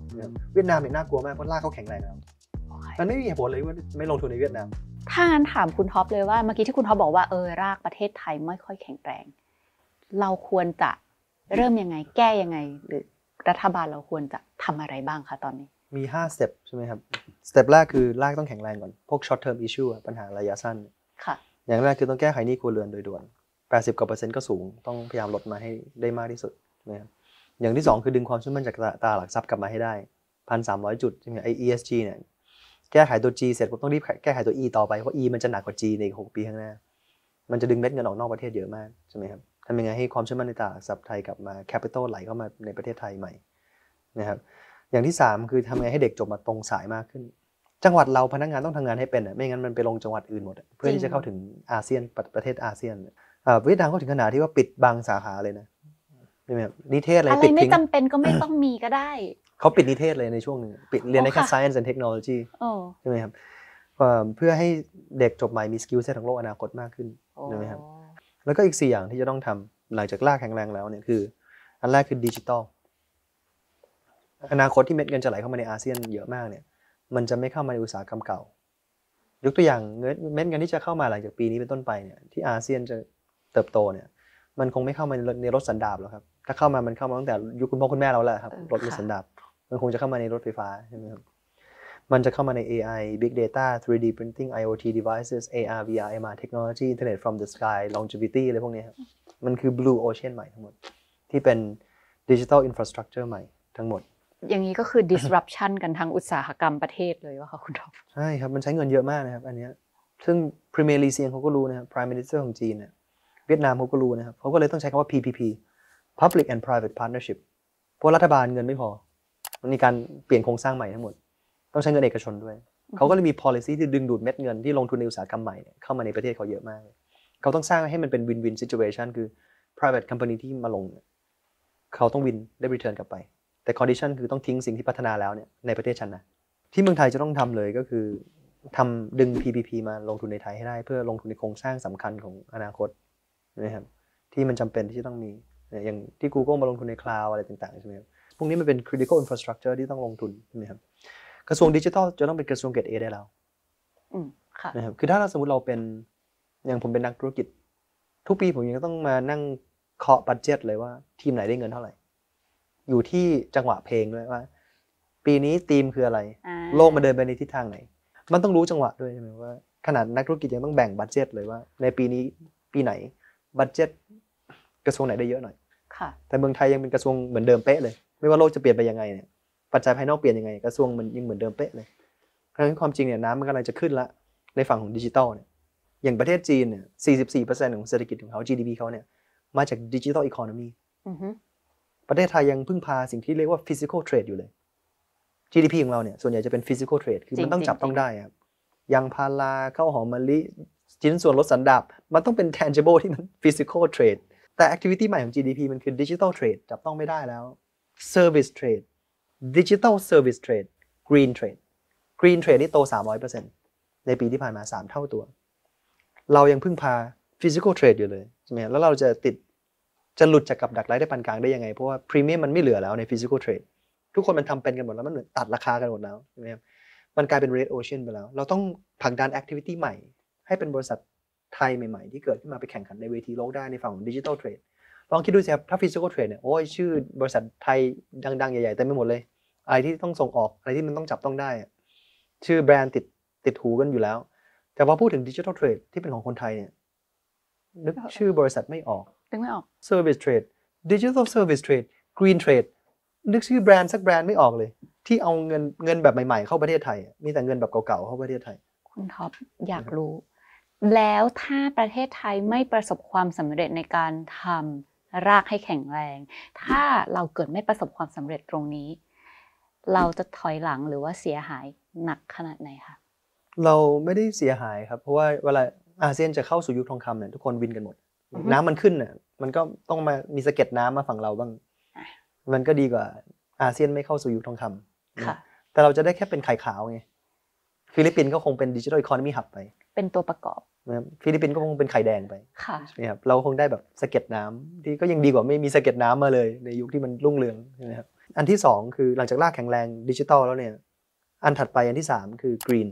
เวียดนามเนี่ยน่ากลัวมากเพราะรากเขาแข็งแรงแล้วมันไม่มีเหตุผลเลยว่าไม่ลงทุนในเวียดนามถ้างั้นถามคุณท็อปเลยว่าเมื่อกี้ที่คุณท็อปบอกว่าเออรากประเทศไทยไม่ค่อยแข็งแรงเราควรจะเริ่มยังไงแก้ยังไงหรือรัฐบาลเราควรจะทำอะไรบ้างคะตอนนี้มีห้าสเต็ปใช่ไหมครับสเต็ปแรกคือรากต้องแข็งแรงก่อนพวก short term issue ปัญหาระยะสั้นค่ะอย่างแรกคือต้องแก้ไขหนี้ครัวเรือนโดยด่วนแปดสิบกว่าเปอร์เซ็นต์ก็สูงต้องพยายามลดมาให้ได้มากที่สุดนะครับอย่างที่สองคือดึงความเชื่อมั่นจากตลาดหลักทรัพย์กลับมาให้ได้ หนึ่งพันสามร้อย จุดใช่ไหมไอ้ อี เอส จี เนี่ยแก้ไขตัว G เสร็จผมต้องรีบแก้ไขตัว E ต่อไปเพราะ E มันจะหนักกว่า G ในหกปีข้างหน้ามันจะดึงเม็ดเงินออกนอกประเทศเยอะมากใช่ไหมครับทำยังไงให้ความเชื่อมั่นในตลาดหลักทรัพย์ไทยกลับมา capital ไหลเข้ามาในประเทศไทยใหม่นะครับอย่างที่สามคือทำยังไงให้เด็กจบมาตรงสายมากขึ้นจังหวัดเราพนักงานต้องทำงานให้เป็นไม่งั้นมันไปลงจังหวัดอื่นหมดเพื่อที่จะเข้าถึงอาเซียนประเทศอาเซียนเวียดนามก็ถึงขนาดที่ว่าปิดบางสาขาเลยนะใช่ไหมครับนิเทศอะไรปิดทิ้งอะไรไม่จำเป็นก็ไม่ต้องมีก็ได้เขาปิดนิเทศเลยในช่วงนึงปิดเรียนในแค่ science and technology ใช่ไหมครับเพื่อให้เด็กจบใหม่มีสกิลเซ็ตของโลกอนาคตมากขึ้นใช่ไหมครับแล้วก็อีกสี่อย่างที่จะต้องทำหลังจากรากแข็งแรงแล้วเนี่ยคืออันแรกคือดิจิตอลอนาคตที่เม็ดเงินจะไหลเข้ามาในอาเซียนเยอะมากเนี่ยมันจะไม่เข้ามาในอุตสาหกรรมเก่ายกตัวอย่างเม็ดเงินที่จะเข้ามาหลังจากปีนี้เป็นต้นไปเนี่ยที่อาเซียนจะเติบโตเนี่ยมันคงไม่เข้ามาในรถสันดาปหรอกครับถ้าเข้ามามันเข้ามาตั้งแต่ยุคคุณพ่อคุณแม่เราแล้วครับรถรถสันดาปมันคงจะเข้ามาในรถไฟฟ้าใช่ไหมครับมันจะเข้ามาใน เอ ไอ Big Data ทรี ดี Printing ไอ โอ ที devices เอ อาร์ วี อาร์ เอ็ม อาร์ Technology Internet from the Sky Longevity อะไรพวกนี้ครับมันคือ Blue Ocean ใหม่ทั้งหมดที่เป็น Digital Infrastructure ใหม่ทั้งหมดอย่างนี้ก็คือ disruption กันทั้งอุตสาหกรรมประเทศเลยว่าค่ะคุณท็อปใช่ครับมันใช้เงินเยอะมากนะครับอันนี้ซึ่ง Premier Lee Hsien เขาก็รู้นะครับ Prime Minister ของจีนเนี่ยเวียดนามเขาก็รู้นะครับเขาก็เลยต้องใช้คำว่า พี พี พี Public and Private Partnership เพราะรัฐบาลเงินไม่พอมันมีการเปลี่ยนโครงสร้างใหม่ทั้งหมดต้องใช้เงินเอกชนด้วยเขาก็เลยมี policy ที่ดึงดูดเม็ดเงินที่ลงทุนในอุตสาหกรรมใหม่เข้ามาในประเทศเขาเยอะมากเขาต้องสร้างให้มันเป็น win-win situation คือ private company ที่มาลงเขาต้อง win ได้ return กลับไปแต่ condition คือต้องทิ้งสิ่งที่พัฒนาแล้วเนี่ยในประเทศฉันนะที่เมืองไทยจะต้องทำเลยก็คือทำดึง พี พี พี มาลงทุนในไทยให้ได้เพื่อลงทุนในโครงสร้างสำคัญของอนาคตนะครับที่มันจำเป็นที่จะต้องมีอย่างที่ Google มาลงทุนใน cloud อะไรต่างๆใช่ไหมครับพวกนี้มันเป็น critical infrastructure ที่ต้องลงทุนใช่ไหมครับกระทรวงดิจิทัลจะต้องเป็นกระทรวงเกรด A ได้แล้วนะครับคือถ้าเราสมมติเราเป็นอย่างผมเป็นนักธุรกิจทุกปีผมยังต้องมานั่งเคาะบัดเจ็ตเลยว่าทีมไหนได้เงินเท่าไหร่อยู่ที่จังหวะเพลงด้วยว่าปีนี้ธีมคืออะไรโลกมันเดินไปในทิศทางไหนมันต้องรู้จังหวะด้วยใช่ไหมว่าขนาดนักธุรกิจยังต้องแบ่งบัดเจ็ตเลยว่าในปีนี้ปีไหนบัดเจ็ตกระทรวงไหนได้เยอะหน่อยแต่เมืองไทยยังเป็นกระทรวงเหมือนเดิมเป๊ะเลยไม่ว่าโลกจะเปลี่ยนไปยังไงเนี่ยปัจจัยภายนอกเปลี่ยนยังไงกระทรวงมันยังเหมือนเดิมเป๊ะเลยเพราะฉะนั้นความจริงเนี่ยน้ำมันกำลังจะขึ้นละในฝั่งของดิจิทัลเนี่ยอย่างประเทศจีนเนี่ย สี่สิบสี่เปอร์เซ็นต์ ของเศรษฐกิจของเขา จี ดี พี เขาเนี่ยมาจากดิจิทัลอีโคโนมีประเทศไทยยังพึ่งพาสิ่งที่เรียกว่า physical trade อยู่เลย จี ดี พี ของเราเนี่ยส่วนใหญ่จะเป็น physical trade คือมันต้องจับต้องได้ครับยางพาราข้าวหอมมะลิชิ้นส่วนรถสันดาปมันต้องเป็น tangible ที่มัน physical trade แต่ activity ใหม่ของ จี ดี พี มันคือ digital trade จับต้องไม่ได้แล้ว service trade digital service trade green trade green trade นี่โต สามร้อยเปอร์เซ็นต์ ในปีที่ผ่านมาสามเท่าตัวเรายังพึ่งพา physical trade อยู่เลยใช่ไหมแล้วเราจะติดจะหลุดจากกับดักไร้ได้ปานกลางได้ยังไงเพราะว่า premium มันไม่เหลือแล้วใน physical trade ทุกคนมันทำเป็นกันหมดแล้วมันเหมือนตัดราคากันหมดแล้วใช่ไหมครับมันกลายเป็น red ocean ไปแล้วเราต้องผลักดัน activity ใหม่ให้เป็นบริษัทไทยใหม่ๆที่เกิดขึ้นมาไปแข่งขันในเวทีโลกได้ในฝั่งของ digital trade ลองคิดดูสิครับถ้า physical trade เนี่ยโอ้ยชื่อบริษัทไทยดังๆใหญ่ๆเต็มไปหมดเลยอะไรที่ต้องส่งออกอะไรที่มันต้องจับต้องได้ชื่อแบรนด์ติดติดหูกันอยู่แล้วแต่พอพูดถึง digital trade ที่เป็นของคนไทยเนี่ยนึกชื่อบริษัทไม่ออกนึกไม่ออก service trade digital service trade green trade นึกชื่อแบรนด์สักแบรนด์ไม่ออกเลยที่เอาเงินเงินแบบใหม่ๆเข้าประเทศไทยมีแต่เงินแบบเก่าๆเข้าประเทศไทยคุณท็อปอยากรู้แล้วถ้าประเทศไทยไม่ประสบความสำเร็จในการทำรากให้แข็งแรงถ้าเราเกิดไม่ประสบความสำเร็จตรงนี้เราจะถอยหลังหรือว่าเสียหายหนักขนาดไหนคะเราไม่ได้เสียหายครับเพราะว่าเวลาอาเซียนจะเข้าสู่ยุคทองคำเนี่ยทุกคนวินกันหมดน้ำมันขึ้นเนี่ยมันก็ต้องมามีสะเก็ดน้ำมาฝั่งเราบ้างมันก็ดีกว่าอาเซียนไม่เข้าสู่ยุคทองคำแต่เราจะได้แค่เป็นไข่ขาวไงฟิลิปปินส์ก็คงเป็นดิจิทัลอีโคโนมีหับไปเป็นตัวประกอบฟิลิปปินส์ก็คงเป็นไข่แดงไปนะครับเราคงได้แบบสะเก็ดน้ำที่ก็ยังดีกว่าไม่มีสะเก็ดน้ำมาเลยในยุคที่มันรุ่งเรืองใช่ไหมครับอันที่สองคือหลังจากรากแข็งแรงดิจิทัลแล้วเนี่ยอันถัดไปอันที่สามคือกรีน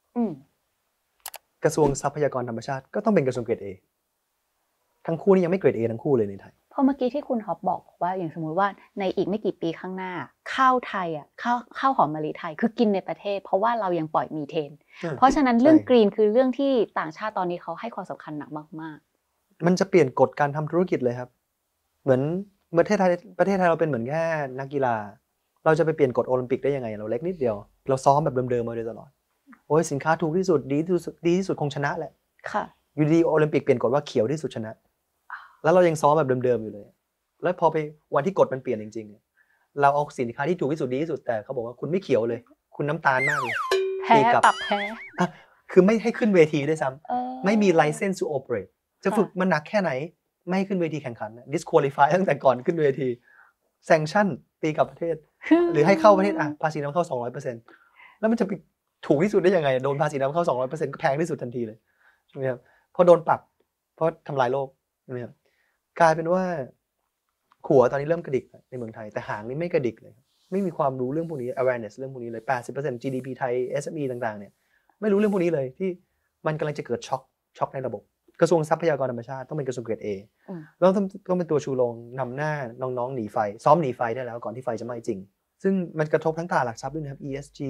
กระทรวงทรัพยากรธรรมชาติก็ต้องเป็นกระทรวงเกรด A ทั้งคู่นี้ยังไม่เกรด A ทั้งคู่เลยในไทยเพราะเมื่อกี้ที่คุณฮอปบอกว่าอย่างสมมุติว่าในอีกไม่กี่ปีข้างหน้าข้าวไทยอ่ะข้าวข้าวหอมมะลิไทยคือกินในประเทศเพราะว่าเรายังปล่อยมีเทนเพราะฉะนั้นเรื่องกรีนคือเรื่องที่ต่างชาติตอนนี้เขาให้ความสำคัญหนักมากๆมันจะเปลี่ยนกฎการทำธุรกิจเลยครับเหมือนประเทศไทยประเทศไทยเราเป็นเหมือนแค่นักกีฬาเราจะไปเปลี่ยนกฎโอลิมปิกได้ยังไงเราเล็กนิดเดียวเราซ้อมแบบเดิมๆมาโดยตลอดโอ้ยสินค้าถูกที่สุดดีที่สุดดีที่สุดคงชนะแหละค่ะอยู่ดีโอลิมปิกเปลี่ยนกฎว่าเขียวที่สุดชนะแล้วเรายังซ้อมแบบเดิมๆอยู่เลยแล้วพอไปวันที่กฎมันเปลี่ยนจริงๆเราเอาสินค้าที่ถูกที่สุดดีที่สุดแต่เขาบอกว่าคุณไม่เขียวเลยคุณน้ำตาลมากเลยแพ้ปรับแพ้คือไม่ให้ขึ้นเวทีด้วยซ้ำไม่มี license to operate จะฝึกมันหนักแค่ไหนไม่ให้ขึ้นเวทีแข่งขัน disqualify ตั้งแต่ก่อนขึ้นเวที sanction ตีกลับประเทศหรือให้เข้าประเทศอ่ะภาษีนำเข้า สองร้อยเปอร์เซ็นต์ แล้วมันจะไปถูกที่สุดได้ยังไงโดนภาษีนำเข้า สองร้อยเปอร์เซ็นต์ ก็แพงที่สุดทันทีเลยใช่ไหมครับพอโดนปรับเพราะทำลายโลกใช่ไหมครับกลายเป็นว่าขัวตอนนี้เริ่มกระดิกในเมืองไทยแต่หางนี่ไม่กระดิกเลยไม่มีความรู้เรื่องพวกนี้ awareness เรื่องพวกนี้เลย แปดสิบเปอร์เซ็นต์ จี ดี พี ไทย เอส เอ็ม อี ต่างๆเนี่ยไม่รู้เรื่องพวกนี้เลยที่มันกำลังจะเกิดช็อคช็อคในระบบกระทรวงทรัพยากรธรรมชาติต้องเป็นกระทรวงเกรด A แล้วต้องต้องเป็นตัวชูโรงนำหน้าน้องๆหนีไฟซ้อมหนีไฟได้แล้วก่อนที่ไฟจะไหม้จริงซึ่งมันกระทบทั้งตลาดหลักทรัพย์ด้วยนะครับ อี เอส จี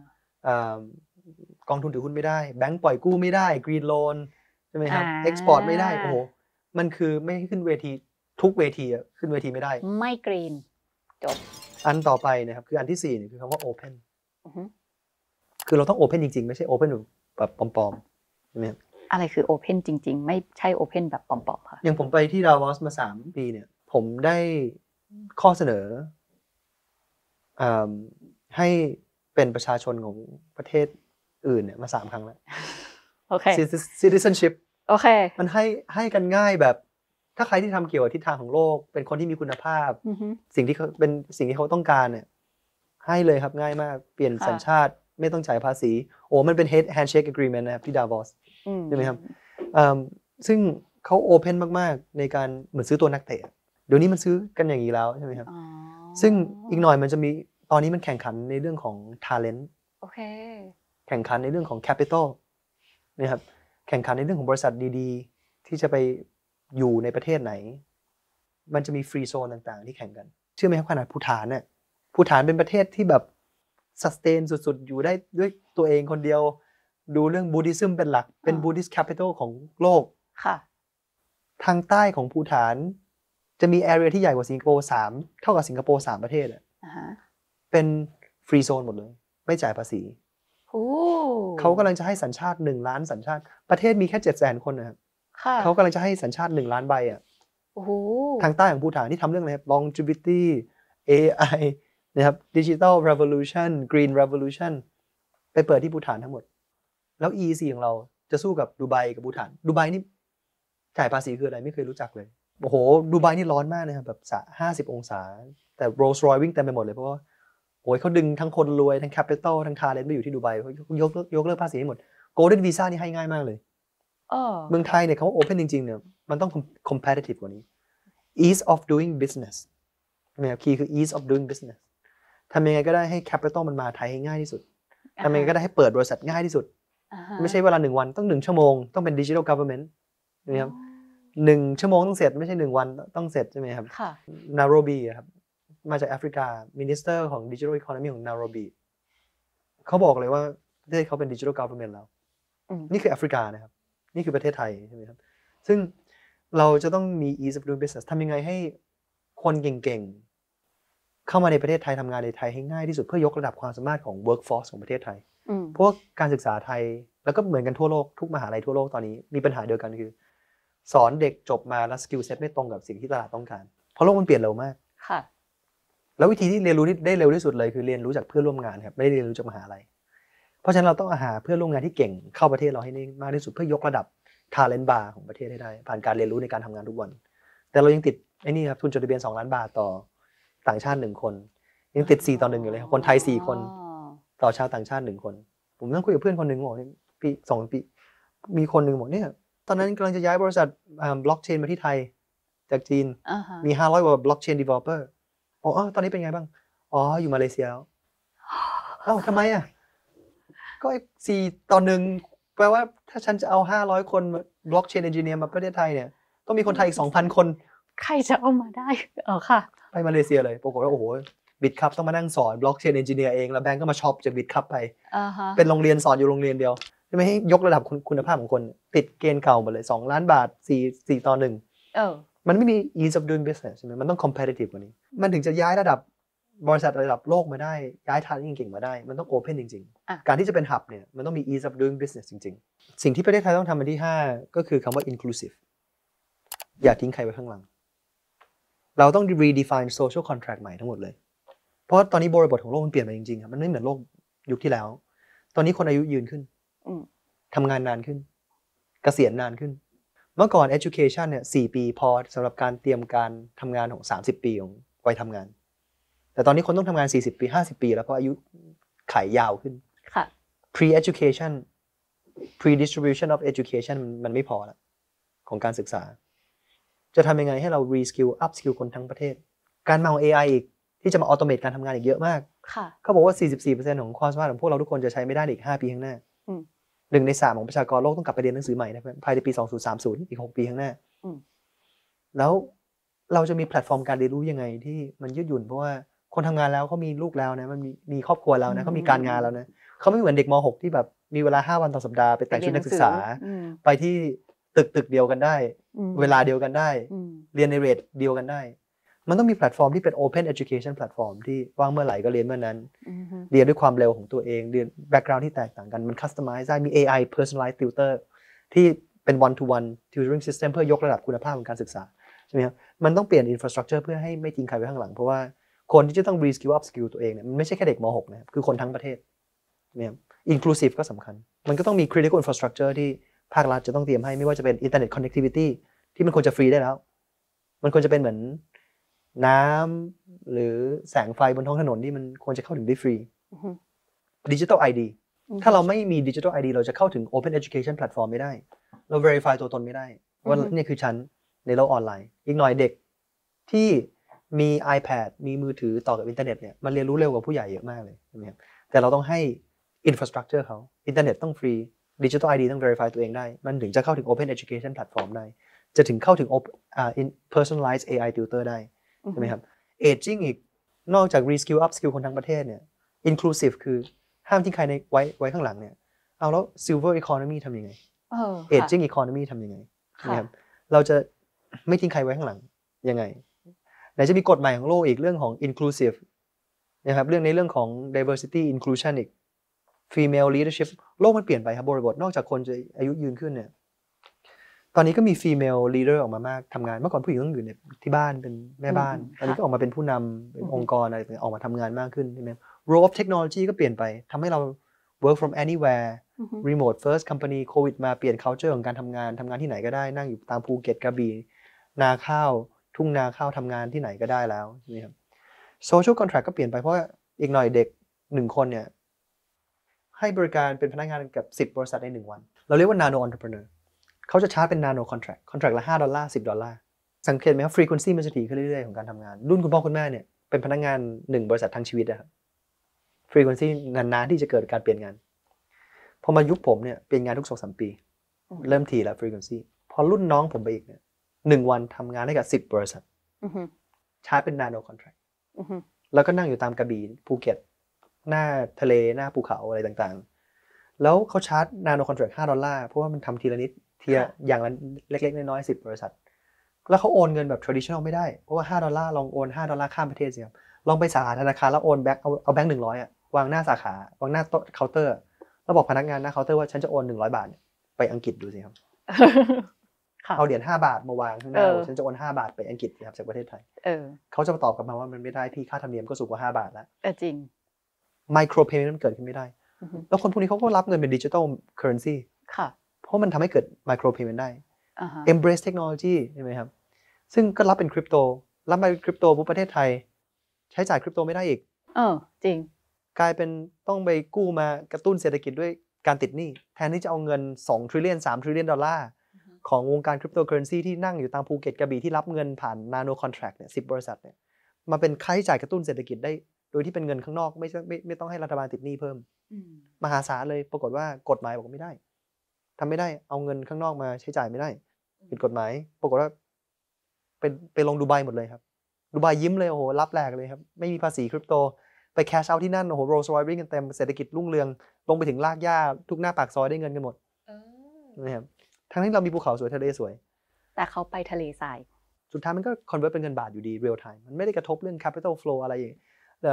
กองทุนถือหุ้นไม่ได้แบงก์ปล่อยกู้ไม่ได้ green loan ใช่ไหมครับ export ไม่ได้โอ้โหมันคือไม่ให้ขึ้นเวทีทุกเวทีอะขึ้นเวทีไม่ได้ไม่ green จบอันต่อไปนะครับคืออันที่สี่เนี่ยคือคำว่า open คือเราต้อง open จริงๆไม่ใช่ open แบบปลอมๆใช่ไหมครับอะไรคือ open จริงๆไม่ใช่ open แบบปลอมๆค่ะอย่างผมไปที่ดาวอสมาสามปีเนี่ยผมได้ข้อเสนอให้เป็นประชาชนของประเทศอื่นเนี่ยมาสามครั้งแล้วโอเค citizenship โอเคมันให้ให้กันง่ายแบบถ้าใครที่ทำเกี่ยวกับทิศทางของโลกเป็นคนที่มีคุณภาพ mm-hmm. สิ่งที่เขาเป็นสิ่งที่เขาต้องการเนี่ยให้เลยครับง่ายมากเปลี่ยนสัญชาติไม่ต้องจ่ายภาษีโอ้มันเป็น handshake agreement นะครับที่ดาวอสใช่ไหมครับซึ่งเขาโอเพนมากๆในการเหมือนซื้อตัวนักเตะเดี๋ยวนี้มันซื้อกันอย่างนี้แล้วใช่ไหมครับซึ่งอีกหน่อยมันจะมีตอนนี้มันแข่งขันในเรื่องของ talent โอเคแข่งขันในเรื่องของ capital นะครับแข่งขันในเรื่องของบริษัทดีๆที่จะไปอยู่ในประเทศไหนมันจะมีฟรีโซนต่างๆที่แข่งกันเชื่อไหมครับขนาดภูฏานเนี่ยภูฏานเป็นประเทศที่แบบ sustain สุดๆอยู่ได้ด้วยตัวเองคนเดียวดูเรื่องบูดิซึมเป็นหลักเป็นบูดิสแคปิตอลของโลกค่ะทางใต้ของภูฏานจะมีแอเรียที่ใหญ่กว่าสิงคโปร์สามเท่ากับสิงคโปร์สามประเทศอ่ะ uh-huh. เป็นฟรีโซนหมดเลยไม่จ่ายภาษีเขากำลังจะให้สัญชาติหนึ่งล้านสัญชาติประเทศมีแค่เจ็ดแสนคนนะครับเขากำลังจะให้สัญชาติหนึ่งล้านใบอ่ะทางใต้ของภูฏานที่ทำเรื่องอะไรครับ longevity เอ ไอ นะครับ digital revolution green revolution ไปเปิดที่ภูฏานทั้งหมดแล้ว อี อี ซี ของเราจะสู้กับดูไบกับภูฏานดูไบนี่จ่ายภาษีคืออะไรไม่เคยรู้จักเลยโอ้โหดูไบนี่ร้อนมากนะครับแบบห้าสิบองศาแต่ Rolls Royce วิ่งเต็มไปหมดเลยเพราะว่าโอ้ยเขาดึงทั้งคนรวยทั้ง capital ทั้ง talent ไปอยู่ที่ดูไบเขายกยกเลิกภาษีให้หมด Golden Visa นี่ให้ง่ายมากเลยเมืองไทยเนี่ยเขาว่า open จริงๆเนี่ยมันต้อง competitive กว่านี้ ease of doing business นะครับคีย์คือ ease of doing business ทำยังไงก็ได้ให้ capital มันมาไทยให้ง่ายที่สุดทำยังไงก็ได้ให้เปิดบริษัทง่ายที่สุดไม่ใช่เวลาหนึ่งวันต้องหนึ่งชั่วโมงต้องเป็น digital government นะครับหนึ่งชั่วโมงต้องเสร็จไม่ใช่หนึ่งวันต้องเสร็จใช่ไหมครับนาโรบีครับมาจากแอฟริกา Minister ของ Digital Economy ของนาโรบีเขาบอกเลยว่าประเทศเขาเป็น Digital Government แล้วนี่คือแอฟริกานะครับนี่คือประเทศไทยใช่ไหมครับซึ่งเราจะต้องมี ease of doing business ทำยังไงให้คนเก่งๆเข้ามาในประเทศไทยทำงานในไทยให้ง่ายที่สุดเพื่อยกระดับความสามารถของ workforce ของประเทศไทยเพราะว่าการศึกษาไทยแล้วก็เหมือนกันทั่วโลกทุกมหาลัยทั่วโลกตอนนี้มีปัญหาเดียวกันคือสอนเด็กจบมาแล้วสกิลเซ็ตไม่ตรงกับสิ่งที่ตลาดต้องการเพราะโลกมันเปลี่ยนเร็วมากค่ะแล้ววิธีที่เรียนรู้ได้เร็วที่สุดเลยคือเรียนรู้จากเพื่อนร่วมงานครับไม่ได้เรียนรู้จากมหาลัยเพราะฉะนั้นเราต้องหาเพื่อนร่วมงานที่เก่งเข้าประเทศเราให้ได้มากที่สุดเพื่อยกระดับ talent bar ของประเทศให้ได้ผ่านการเรียนรู้ในการทำงานทุกวันแต่เรายังติดไอ้นี่ครับทุนจดทะเบียนสองล้านบาทต่อต่างชาติหนึ่งคนยังติดสี่ต่อหนึ่งอยู่เลยครับคนไทยสี่คนต่อชาวต่างชาติหนึ่งคนผมนั่งคุยกับเพื่อนคนหนึ่งบอกปีสองปีมีคนหนึ่งบอกเนี่ยตอนนั้นกำลังจะย้ายบริษัทบล็อกเชนมาที่ไทยจากจีน uh-huh. มีห้าร้อยกว่าบล็อกเชน developer อ๋อตอนนี้เป็นไงบ้างอ๋ออยู่มาเลเซียแล้วเอ้าทำไมอ่ะก็สี่ต่อหนึ่งแปลว่าถ้าฉันจะเอาห้าร้อยคนบล็อกเชนเอนจิเนียร์มาประเทศไทยเนี่ยต้องมีคนไทยอีก สองพัน คนใครจะเอามาได้เออค่ะไปมาเลเซียเลยปรากฏว่าโอ้โหบิตคัพต้องมานั่งสอนบล็อกเชนเอนจิเนียร์เองแล้วแบงก์ก็มาช็อปจากบิตคัพไปเป็นโรงเรียนสอนอยู่โรงเรียนเดียวไม่ให้ยกระดับคุณภาพของคนติดเกณฑ์เก่าหมดเลยสองล้านบาทสี่ สี่ต่อหนึ่งเออมันไม่มี ease of doing business ใช่ไหมมันต้อง competitive กว่านี้มันถึงจะย้ายระดับบริษัทระดับโลกมาได้ย้ายทางเก่งๆมาได้มันต้อง open จริงๆการที่จะเป็น hub เนี่ยมันต้องมี ease of doing business จริงๆสิ่งที่ประเทศไทยต้องทำอันที่ห้าก็คือคำว่า inclusive อย่าทิ้งใครไว้ข้างหลังเราต้อง redefine social contract ใหม่ทั้งหมดเลยเพราะตอนนี้บริบทของโลกมันเปลี่ยนไปจริงๆครับมันไม่เหมือนโลกยุคที่แล้วตอนนี้คนอายุยืนขึ้นทำงานนานขึ้นเกษียณนานขึ้นเมื่อก่อน education เนี่ยสี่ปีพอสำหรับการเตรียมการทำงานของสามสิบปีของวัยทำงานแต่ตอนนี้คนต้องทำงานสี่สิบปีห้าสิบปีแล้วเพราะอายุไขยาวขึ้นค่ะ pre education pre distribution of education มันไม่พอแล้วของการศึกษาจะทำยังไงให้เรา reskill up skill คนทั้งประเทศการมาของ เอ ไอ อีกที่จะมา automate การทำงานอีกเยอะมากเขาบอกว่า สี่สิบสี่เปอร์เซ็นต์ ของความสามารถของพวกเราทุกคนจะใช้ไม่ได้อีกห้าปีข้างหน้าหนึ่งในสามของประชากรโลกต้องกลับไปเรียนหนังสือใหม่นะครับภายในปีสองพันสามสิบอีกหกปีข้างหน้าแล้วเราจะมีแพลตฟอร์มการเรียนรู้ยังไงที่มันยืดหยุ่นเพราะว่าคนทำงานแล้วเขามีลูกแล้วนะมันมีมีครอบครัวแล้วนะเขามีการงานแล้วนะเขาไม่เหมือนเด็กม หกที่แบบมีเวลาห้าวันต่อสัปดาห์ไปแต่งชุดนักศึกษาไปที่ตึกตึกเดียวกันได้เวลาเดียวกันได้เรียนในเรทเดียวกันได้มันต้องมีแพลตฟอร์มที่เป็น Open Education Platform ที่ว่างเมื่อไหร่ก็เรียนเมื่อนั้นเรียนด้วยความเร็วของตัวเองเรียน background ที่แตกต่างกันมัน customize ได้มี เอ ไอ personalized tutor ที่เป็น one to one tutoring system เพื่อยกระดับคุณภาพของการศึกษาใช่ไหมครับมันต้องเปลี่ยน infrastructure เพื่อให้ไม่ทิ้งใครไว้ข้างหลังเพราะว่าคนที่จะต้อง reskill up skill ตัวเองเนี่ยมันไม่ใช่แค่เด็กม หกนะครับคือคนทั้งประเทศเนี่ย inclusive ก็สำคัญมันก็ต้องมี critical infrastructure ที่ภาครัฐจะต้องเตรียมให้ไม่ว่าจะเป็น internet connectivity ที่มันควรจะฟรีได้แล้วมันควรจะเป็นเหมือนน้ำหรือแสงไฟบนท้องถนนที่มันควรจะเข้าถึงได้ฟรี Digital ไอ ดี ถ้าเราไม่มี Digital ไอ ดี เราจะเข้าถึง Open Education Platform ไม่ได้เรา verify ตัวตนไม่ได้ว่านี่คือฉันในโลกออนไลน์อีกหน่อยเด็กที่มี iPad มีมือถือต่อกับอินเทอร์เน็ตเนี่ยมันเรียนรู้เร็วกว่าผู้ใหญ่เยอะมากเลยใช่ไหมครับแต่เราต้องให้ infrastructure เขาอินเทอร์เน็ตต้องฟรี Digital ไอ ดี ต้อง verify ตัวเองได้มันถึงจะเข้าถึง Open Education Platform ได้จะถึงเข้าถึง uh, personalized เอ ไอ tutor ได้ใช่ไหมครับ aging อีกนอกจาก reskill up skill คนทั้งประเทศเนี่ย inclusive คือห้ามทิ้งใครในไว้ไว้ข้างหลังเนี่ยเอาแล้ว silver economy ทำยังไง aging economy ทำยังไงนะครับเราจะไม่ทิ้งใครไว้ข้างหลังยังไงไหนจะมีกฎใหม่ของโลกอีกเรื่องของ inclusive นะครับเรื่องในเรื่องของ diversity inclusion อีก female leadership โลกมันเปลี่ยนไปครับบริบทนอกจากคนจะอายุยืนขึ้นเนี่ยตอนนี้ก็มี female leader ออกมามากทำงานเมื่อก่อนผู้หญิงต้องอยู่ในที่บ้านเป็นแม่บ้านตอนนี้ก็ออกมาเป็นผู้นำเป็นองค์กรอะไรออกมาทำงานมากขึ้นใช่ไหม role of technology ก็เปลี่ยนไปทำให้เรา work from anywhere remote first company โควิดมาเปลี่ยน culture ของการทำงานทำงานที่ไหนก็ได้นั่งอยู่ตามภูเก็ตกระบี่นาข้าวทุ่งนาข้าวทำงานที่ไหนก็ได้แล้วใช่ไหมครับ social contract ก็เปลี่ยนไปเพราะอีกหน่อยเด็กหนึ่งคนเนี่ยให้บริการเป็นพนักงานกับสิบบริษัทในหนึ่งวันเราเรียกว่า nano entrepreneurเขาจะชาร์จเป็น nano contract contract ละห้าดอลลาร์สิบดอลลาร์สังเกตไหมครับ frequency มันจะถี่ขึ้นเรื่อยๆของการทำงานรุ่นคุณพ่อคุณแม่เนี่ยเป็นพนักงานหนึ่งบริษัททั้งชีวิตนะครับ frequency นานๆที่จะเกิดการเปลี่ยนงานพอมายุคผมเนี่ยเปลี่ยนงานทุก สองถึงสาม ปีเริ่มถี่แล้ว frequency พอรุ่นน้องผมไปอีกเนี่ยหนึ่งวันทำงานได้กับสิบบริษัทชาร์จเป็น nano contract แล้วก็นั่งอยู่ตามกระบี่ภูเก็ตหน้าทะเลหน้าภูเขาอะไรต่างๆแล้วเขาชาร์จ nano contract ห้าดอลลาร์เพราะว่ามันทำทีละนิดทีละอย่างละเล็กๆน้อยๆสิบบริษัทแล้วเขาโอนเงินแบบ traditional ไม่ได้เพราะว่าห้าดอลลาร์ลองโอนห้าดอลลาร์ข้ามประเทศสิครับลองไปสาขาธนาคารแล้วโอนแบงค์เอาเอาแบงค์หนึ่งร้อยอ่ะวางหน้าสาขาวางหน้าโต๊ะเคาน์เตอร์แล้วบอกพนักงานหน้าเคาน์เตอร์ว่าฉันจะโอนหนึ่งร้อยบาทไปอังกฤษดูสิครับเอาเหรียญห้าบาทมาวางข้างหน้าฉันจะโอนห้าบาทไปอังกฤษครับจากประเทศไทยเขาจะมาตอบกลับมาว่ามันไม่ได้พี่ค่าธรรมเนียมก็สูงกว่าห้าบาทแล้วจริง micro payment มันเกิดขึ้นไม่ได้แล้วคนพวกนี้เขาก็รับเงินเป็น digital currency ค่ะเพราะมันทำให้เกิด micro payment ได้ uh-huh. embrace technology ใช่ไหมครับซึ่งก็รับเป็นคริปโตรับมาคริปโตปุ๊บประเทศไทยใช้จ่ายคริปโตไม่ได้อีกเออจริงกลายเป็นต้องไปกู้มากระตุ้นเศรษฐกิจด้วยการติดหนี้แทนที่จะเอาเงินสอง trillion สาม trillion ดอลลาร์ของวงการคริปโตเคอเรนซีที่นั่งอยู่ตามภูเก็ตกระบี่ที่รับเงินผ่าน nano contract เนี่ยสิบบริษัทเนี่ยมาเป็นค่าใช้จ่ายกระตุ้นเศรษฐกิจได้โดยที่เป็นเงินข้างนอกไม่ไม่ไม่ต้องให้รัฐบาลติดหนี้เพิ่มมหาศาลเลยปรากฏว่ากฎหมายบอกไม่ได้ทำไม่ได้เอาเงินข้างนอกมาใช้จ่ายไม่ได้ผิดกฎหมายปรากฏว่าเป็นไปลงดูไบหมดเลยครับดูไบยิ้มเลยโอ้โหรับแหลกเลยครับไม่มีภาษีคริปโตไปแคชเอาที่นั่นโอ้โหโรลส์รอยซ์วิ่งกันเต็มเศรษฐกิจรุ่งเรืองลงไปถึงลากหญ้าทุกหน้าปากซอยได้เงินกันหมดนะครับทั้งที่เรามีภูเขาสวยทะเลสวยแต่เขาไปทะเลทรายสุดท้ายมันก็คอนเวิร์ตเป็นเงินบาทอยู่ดี real time มันไม่ได้กระทบเรื่อง capital flow อะไรอย่างแต่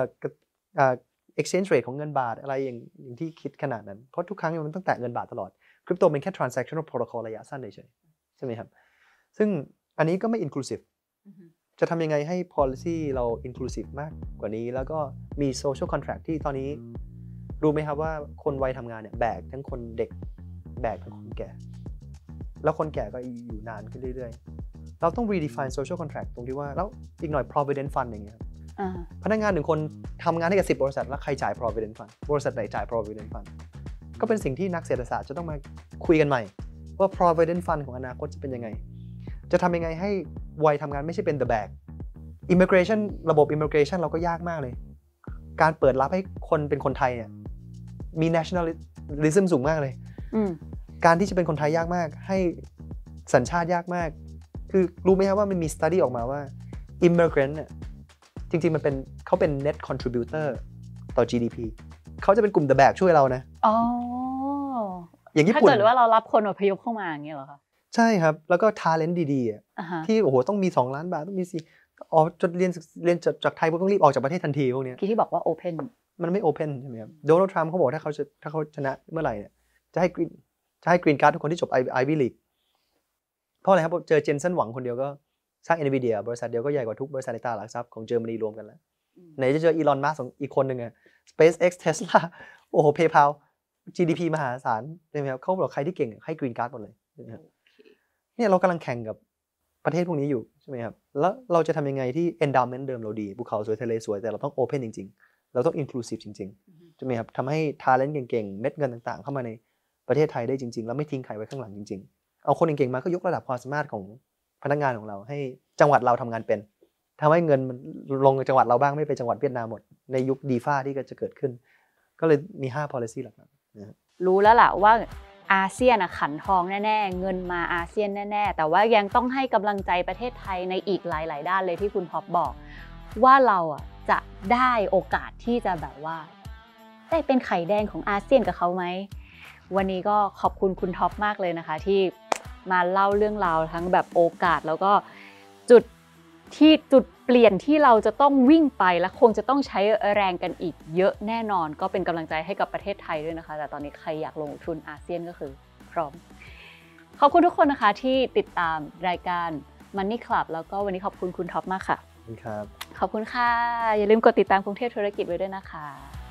exchange rate ของเงินบาทอะไรอย่างอย่างที่คิดขนาดนั้นเพราะทุกครั้งมันต้องแตะเงินบาทตลอดคริปโตเป็นแค่ transactional protocol ระยะสั้นเฉยๆใช่ไหมครับซึ่งอันนี้ก็ไม่ inclusive จะทำยังไงให้ policy เรา inclusive มากกว่านี้แล้วก็มี social contract ที่ตอนนี้รู้ไหมครับว่าคนวัยทำงานเนี่ยแบกทั้งคนเด็กแบกทั้งคนแก่แล้วคนแก่ก็อยู่นานขึ้นเรื่อยๆเราต้อง redefine social contract ตรงที่ว่าแล้วอีกหน่อย provident fund อย่างเงี้ยพนักงานหนึ่งคนทำงานให้กับสิบบริษัทแล้วใครจ่าย provident fund บริษัทไหนจ่าย provident fund ก็เป็นสิ่งที่นักเศรษฐศาสตร์จะต้องมาคุยกันใหม่ว่า provident fund ของอนาคตจะเป็นยังไงจะทำยังไงให้วัยทำงานไม่ใช่เป็น the bag immigration ระบบ immigration เราก็ยากมากเลยการเปิดรับให้คนเป็นคนไทยเนี่ยมี nationalism สูงมากเลยการที่จะเป็นคนไทยยากมากให้สัญชาติยากมากคือรู้ไหมครับว่ามันมี study ออกมาว่า immigrant เนี่ยจริงๆมันเป็นเขาเป็น net contributor ต่อ จี ดี พี เขาจะเป็นกลุ่ม the bag ช่วยเรานะอ๋ออย่างญี่ปุ่นถ้าเกิดว่าเรารับคนอพยพเข้ามาอย่างเงี้ยเหรอคะใช่ครับแล้วก็ talent ดีๆอ่ะ uh-huh. ที่โอ้โหต้องมีสองล้านบาทต้องมีสี่ออกจดเรียนเรียนจากไทยต้องรีบออกจากประเทศทันทีพวกนี้ที่บอกว่า open มันไม่ open ใช่ไหมครับโดนัลด์ทรัมป์เขาบอกถ้าเขาจะถ้าเขาชนะเมื่อไหร่เนี่ยจะให้กรีนจะให้กรีนการ์ดทุกคนที่จบ Ivy League เพราะอะไรครับเจอเจนเซนหวังคนเดียวก็สร้าง Nvidia บริษัทเดียวก็ใหญ่กว่าทุกบริษัทในตลาดหลักทรัพย์ของเยอรมนีรวมกันแล้วไหนจะเจออีลอนมัสก์อีกคนหนึ่งอะ SpaceX Tesla โอ้โห PayPal จี ดี พี มหาศาลใช่ไหมครับเขาบอกใครที่เก่งให้กรีนการ์ดหมดเลยเนี่ยเรากำลังแข่งกับประเทศพวกนี้อยู่ใช่ไหมครับแล้วเราจะทำยังไงที่ endowment เดิมเราดีภูเขาสวยทะเลสวยแต่เราต้อง open จริงๆเราต้อง inclusive จริงๆใช่ไหมครับทำให้ talent เก่งๆเม็ดเงินต่างๆเข้ามาในประเทศไทยได้จริงๆแล้วไม่ทิ้งใครไว้ข้างหลังจริงๆเอาคนเก่งๆมาก็ยกระดับความสามารถของพนักงานของเราให้จังหวัดเราทำงานเป็นทำให้เงินมันลงจังหวัดเราบ้างไม่ไปจังหวัดเวียดนามหมดในยุค ดี เอฟ เอ ที่ก็จะเกิดขึ้นก็เลยมีห้า policy หลักๆนะรู้แล้วล่ะว่าอาเซียนขันทองแน่ๆเงินมาอาเซียนแน่ๆแต่ว่ายังต้องให้กำลังใจประเทศไทยในอีกหลายๆด้านเลยที่คุณท็อปบอกว่าเราอ่ะจะได้โอกาสที่จะแบบว่าได้เป็นไข่แดงของอาเซียนกับเขาไหมวันนี้ก็ขอบคุณคุณท็อปมากเลยนะคะที่มาเล่าเรื่องราวทั้งแบบโอกาสแล้วก็จุดที่จุดเปลี่ยนที่เราจะต้องวิ่งไปและคงจะต้องใช้แรงกันอีกเยอะแน่นอนก็เป็นกำลังใจให้กับประเทศไทยด้วยนะคะแต่ตอนนี้ใครอยากลงทุนอาเซียนก็คือพร้อมขอบคุณทุกคนนะคะที่ติดตามรายการ Money Club แล้วก็วันนี้ขอบคุณคุณท็อปมากค่ะขอบคุณครับขอบคุณค่ะอย่าลืมกดติดตามกรุงเทพธุรกิจไว้ด้วยนะคะ